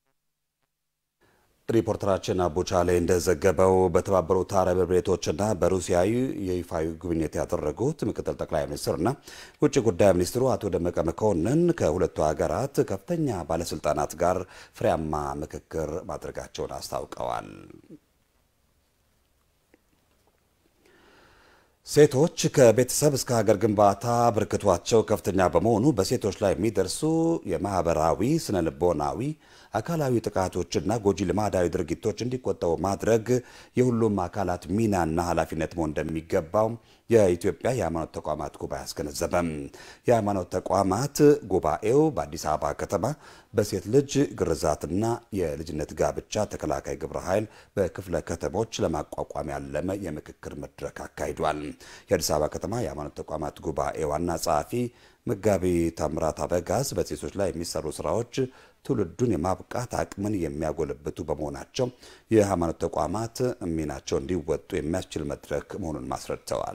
ሪፖርተራችን አቡቻ ላይ እንደዘገበው በተባበሩት አረብ ኤሚሬቶችና በሩሲያ የይፋዊ ጉብኝት ያደረጉት ምክትል ጠቅላይ ሚኒስትርና ውጭ ጉዳይ ሚኒስትሩ አቶ ደመቀ መኮንን ከሁለቱ ሀገራት ከፍተኛ ባለስልጣናት ጋር ፍሬያማ ምክክር ማድረጋቸውን አስታውቀዋል። ሴቶች ከቤተሰብ እስከ ሀገር ግንባታ በርክቷቸው ከፍተኛ በመሆኑ በሴቶች ላይ የሚደርሱ የማህበራዊ ስነልቦናዊ አካላዊ ጥቃቶችና ጎጂ ልማዳዊ ድርጊቶች እንዲቆጠቡ ማድረግ የሁሉም አካላት ሚናና ኃላፊነት መሆን እንደሚገባው የኢትዮጵያ የሃይማኖት ተቋማት ጉባኤ አስገነዘበ። የሃይማኖት ተቋማት ጉባኤው በአዲስ አበባ ከተማ በሴት ልጅ ግርዛትና የልጅነት ጋብቻ ተከላካይ ግብረ ኃይል በክፍለ ከተሞች ለማቋቋም ያለመ የምክክር መድረክ አካሂዷል። የአዲስ አበባ ከተማ የሃይማኖት ተቋማት ጉባኤ ዋና ጸሐፊ መጋቢ ታምራት አበጋዝ በሴቶች ላይ የሚሰሩ ስራዎች ትውልዱን የማብቃት አቅምን የሚያጎለብቱ በመሆናቸው የሃይማኖት ተቋማት ሚናቸው እንዲወጡ የሚያስችል መድረክ መሆኑን ማስረድተዋል።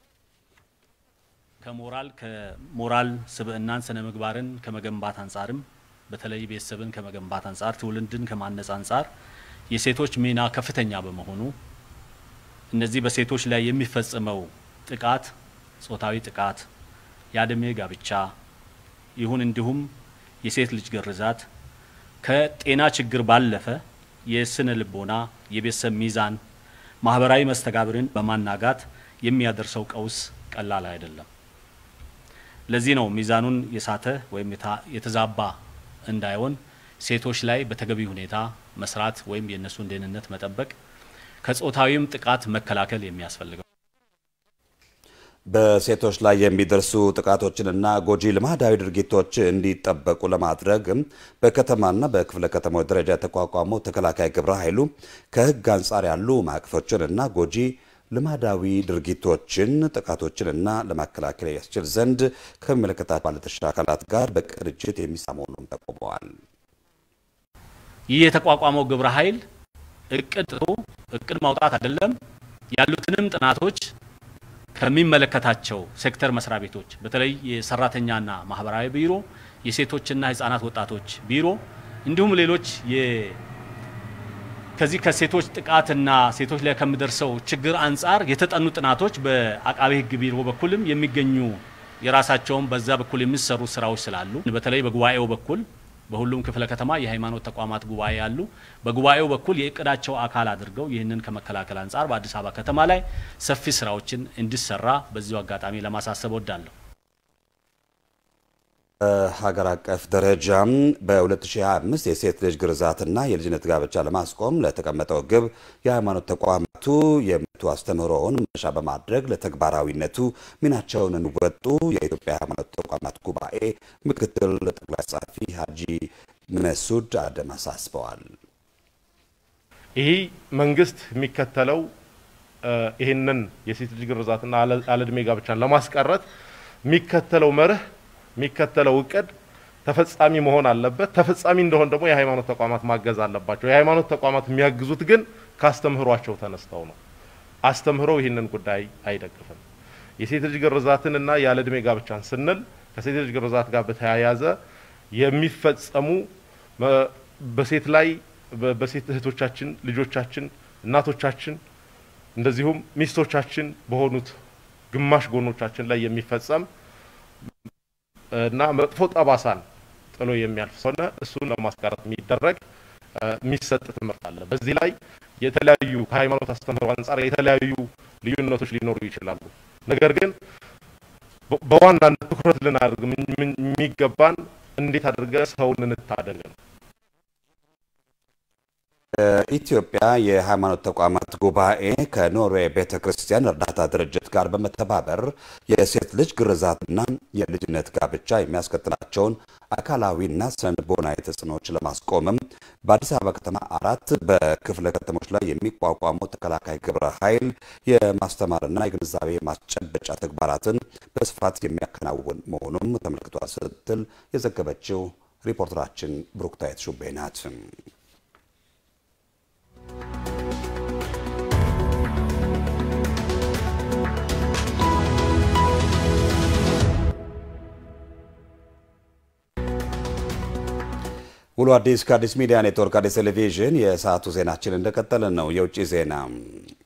ከሞራል ከሞራል ስብዕናን ስነ ምግባርን ከመገንባት አንጻርም በተለይ ቤተሰብን ከመገንባት አንጻር ትውልድን ከማነጽ አንጻር የሴቶች ሚና ከፍተኛ በመሆኑ እነዚህ በሴቶች ላይ የሚፈጸመው ጥቃት ጾታዊ ጥቃት ያደሜ ጋብቻ ይሁን እንዲሁም የሴት ልጅ ግርዛት ከጤና ችግር ባለፈ የስነ ልቦና የቤተሰብ ሚዛን ማህበራዊ መስተጋብርን በማናጋት የሚያደርሰው ቀውስ ቀላል አይደለም። ለዚህ ነው ሚዛኑን የሳተ ወይም የተዛባ እንዳይሆን ሴቶች ላይ በተገቢ ሁኔታ መስራት ወይም የነሱን ደህንነት መጠበቅ ከጾታዊም ጥቃት መከላከል የሚያስፈልገው። በሴቶች ላይ የሚደርሱ ጥቃቶችንና ጎጂ ልማዳዊ ድርጊቶች እንዲጠበቁ ለማድረግ በከተማና በክፍለ ከተሞች ደረጃ የተቋቋመው ተከላካይ ግብረ ኃይሉ ከህግ አንጻር ያሉ ማዕቀፎችንና ጎጂ ልማዳዊ ድርጊቶችን ጥቃቶችንና ለማከላከል ያስችል ዘንድ ከሚመለከታቸው ባለድርሻ አካላት ጋር በቅንጅት የሚሰራ መሆኑን ጠቁመዋል። ይህ የተቋቋመው ግብረ ኃይል እቅድ እቅድ ማውጣት አይደለም፣ ያሉትንም ጥናቶች ከሚመለከታቸው ሴክተር መስሪያ ቤቶች በተለይ የሰራተኛና ማህበራዊ ቢሮ፣ የሴቶችና ህፃናት ወጣቶች ቢሮ እንዲሁም ሌሎች ከዚህ ከሴቶች ጥቃትና ሴቶች ላይ ከሚደርሰው ችግር አንጻር የተጠኑ ጥናቶች በአቃቤ ህግ ቢሮ በኩልም የሚገኙ የራሳቸውን በዛ በኩል የሚሰሩ ስራዎች ስላሉ በተለይ በጉባኤው በኩል በሁሉም ክፍለ ከተማ የሃይማኖት ተቋማት ጉባኤ ያሉ በጉባኤው በኩል የእቅዳቸው አካል አድርገው ይህንን ከመከላከል አንጻር በአዲስ አበባ ከተማ ላይ ሰፊ ስራዎችን እንዲሰራ በዚሁ አጋጣሚ ለማሳሰብ ወዳለሁ። ሀገር አቀፍ ደረጃም በ2025 የሴት ልጅ ግርዛትና የልጅነት ጋብቻ ለማስቆም ለተቀመጠው ግብ የሃይማኖት ተቋማቱ የመቱ አስተምህሮውን መነሻ በማድረግ ለተግባራዊነቱ ሚናቸውን እንዲወጡ የኢትዮጵያ ሃይማኖት ተቋማት ጉባኤ ምክትል ጠቅላይ ጸሐፊ ሀጂ መሱድ አደም አሳስበዋል። ይህ መንግስት የሚከተለው ይህንን የሴት ልጅ ግርዛትና አለዕድሜ ጋብቻን ለማስቀረት የሚከተለው መርህ የሚከተለው እቅድ ተፈጻሚ መሆን አለበት። ተፈጻሚ እንደሆነ ደግሞ የሃይማኖት ተቋማት ማገዝ አለባቸው። የሃይማኖት ተቋማት የሚያግዙት ግን ካስተምህሯቸው ተነስተው ነው። አስተምህሮው ይህንን ጉዳይ አይደግፍም። የሴት ልጅ ግርዛትንና ያለዕድሜ ጋብቻን ስንል ከሴት ልጅ ግርዛት ጋር በተያያዘ የሚፈጸሙ በሴት ላይ በሴት እህቶቻችን፣ ልጆቻችን፣ እናቶቻችን እንደዚሁም ሚስቶቻችን በሆኑት ግማሽ ጎኖቻችን ላይ የሚፈጸም እና መጥፎ ጠባሳን ጥሎ የሚያልፍ ስለሆነ እሱን ለማስቀረት የሚደረግ የሚሰጥ ትምህርት አለ። በዚህ ላይ የተለያዩ ከሃይማኖት አስተምህሮ አንጻር የተለያዩ ልዩነቶች ሊኖሩ ይችላሉ። ነገር ግን በዋናነት ትኩረት ልናደርግ የሚገባን እንዴት አድርገን ሰውን እንታደግ ነው። ኢትዮጵያ የሃይማኖት ተቋማት ጉባኤ ከኖርዌይ ቤተክርስቲያን እርዳታ ድርጅት ጋር በመተባበር የሴት ልጅ ግርዛትና የልጅነት ጋብቻ የሚያስከትላቸውን አካላዊና ስነልቦናዊ ተጽዕኖዎች ለማስቆምም በአዲስ አበባ ከተማ አራት በክፍለ ከተሞች ላይ የሚቋቋመው ተከላካይ ግብረ ኃይል የማስተማርና የግንዛቤ ማስጨበጫ ተግባራትን በስፋት የሚያከናውን መሆኑን ተመልክቷል ስትል የዘገበችው ሪፖርተራችን ብሩክታይት ሹቤ ናት። ውሎ አዲስ ከአዲስ ሚዲያ ኔትወርክ አዲስ ቴሌቪዥን የሰዓቱ ዜናችን እንደቀጠለ ነው። የውጭ ዜና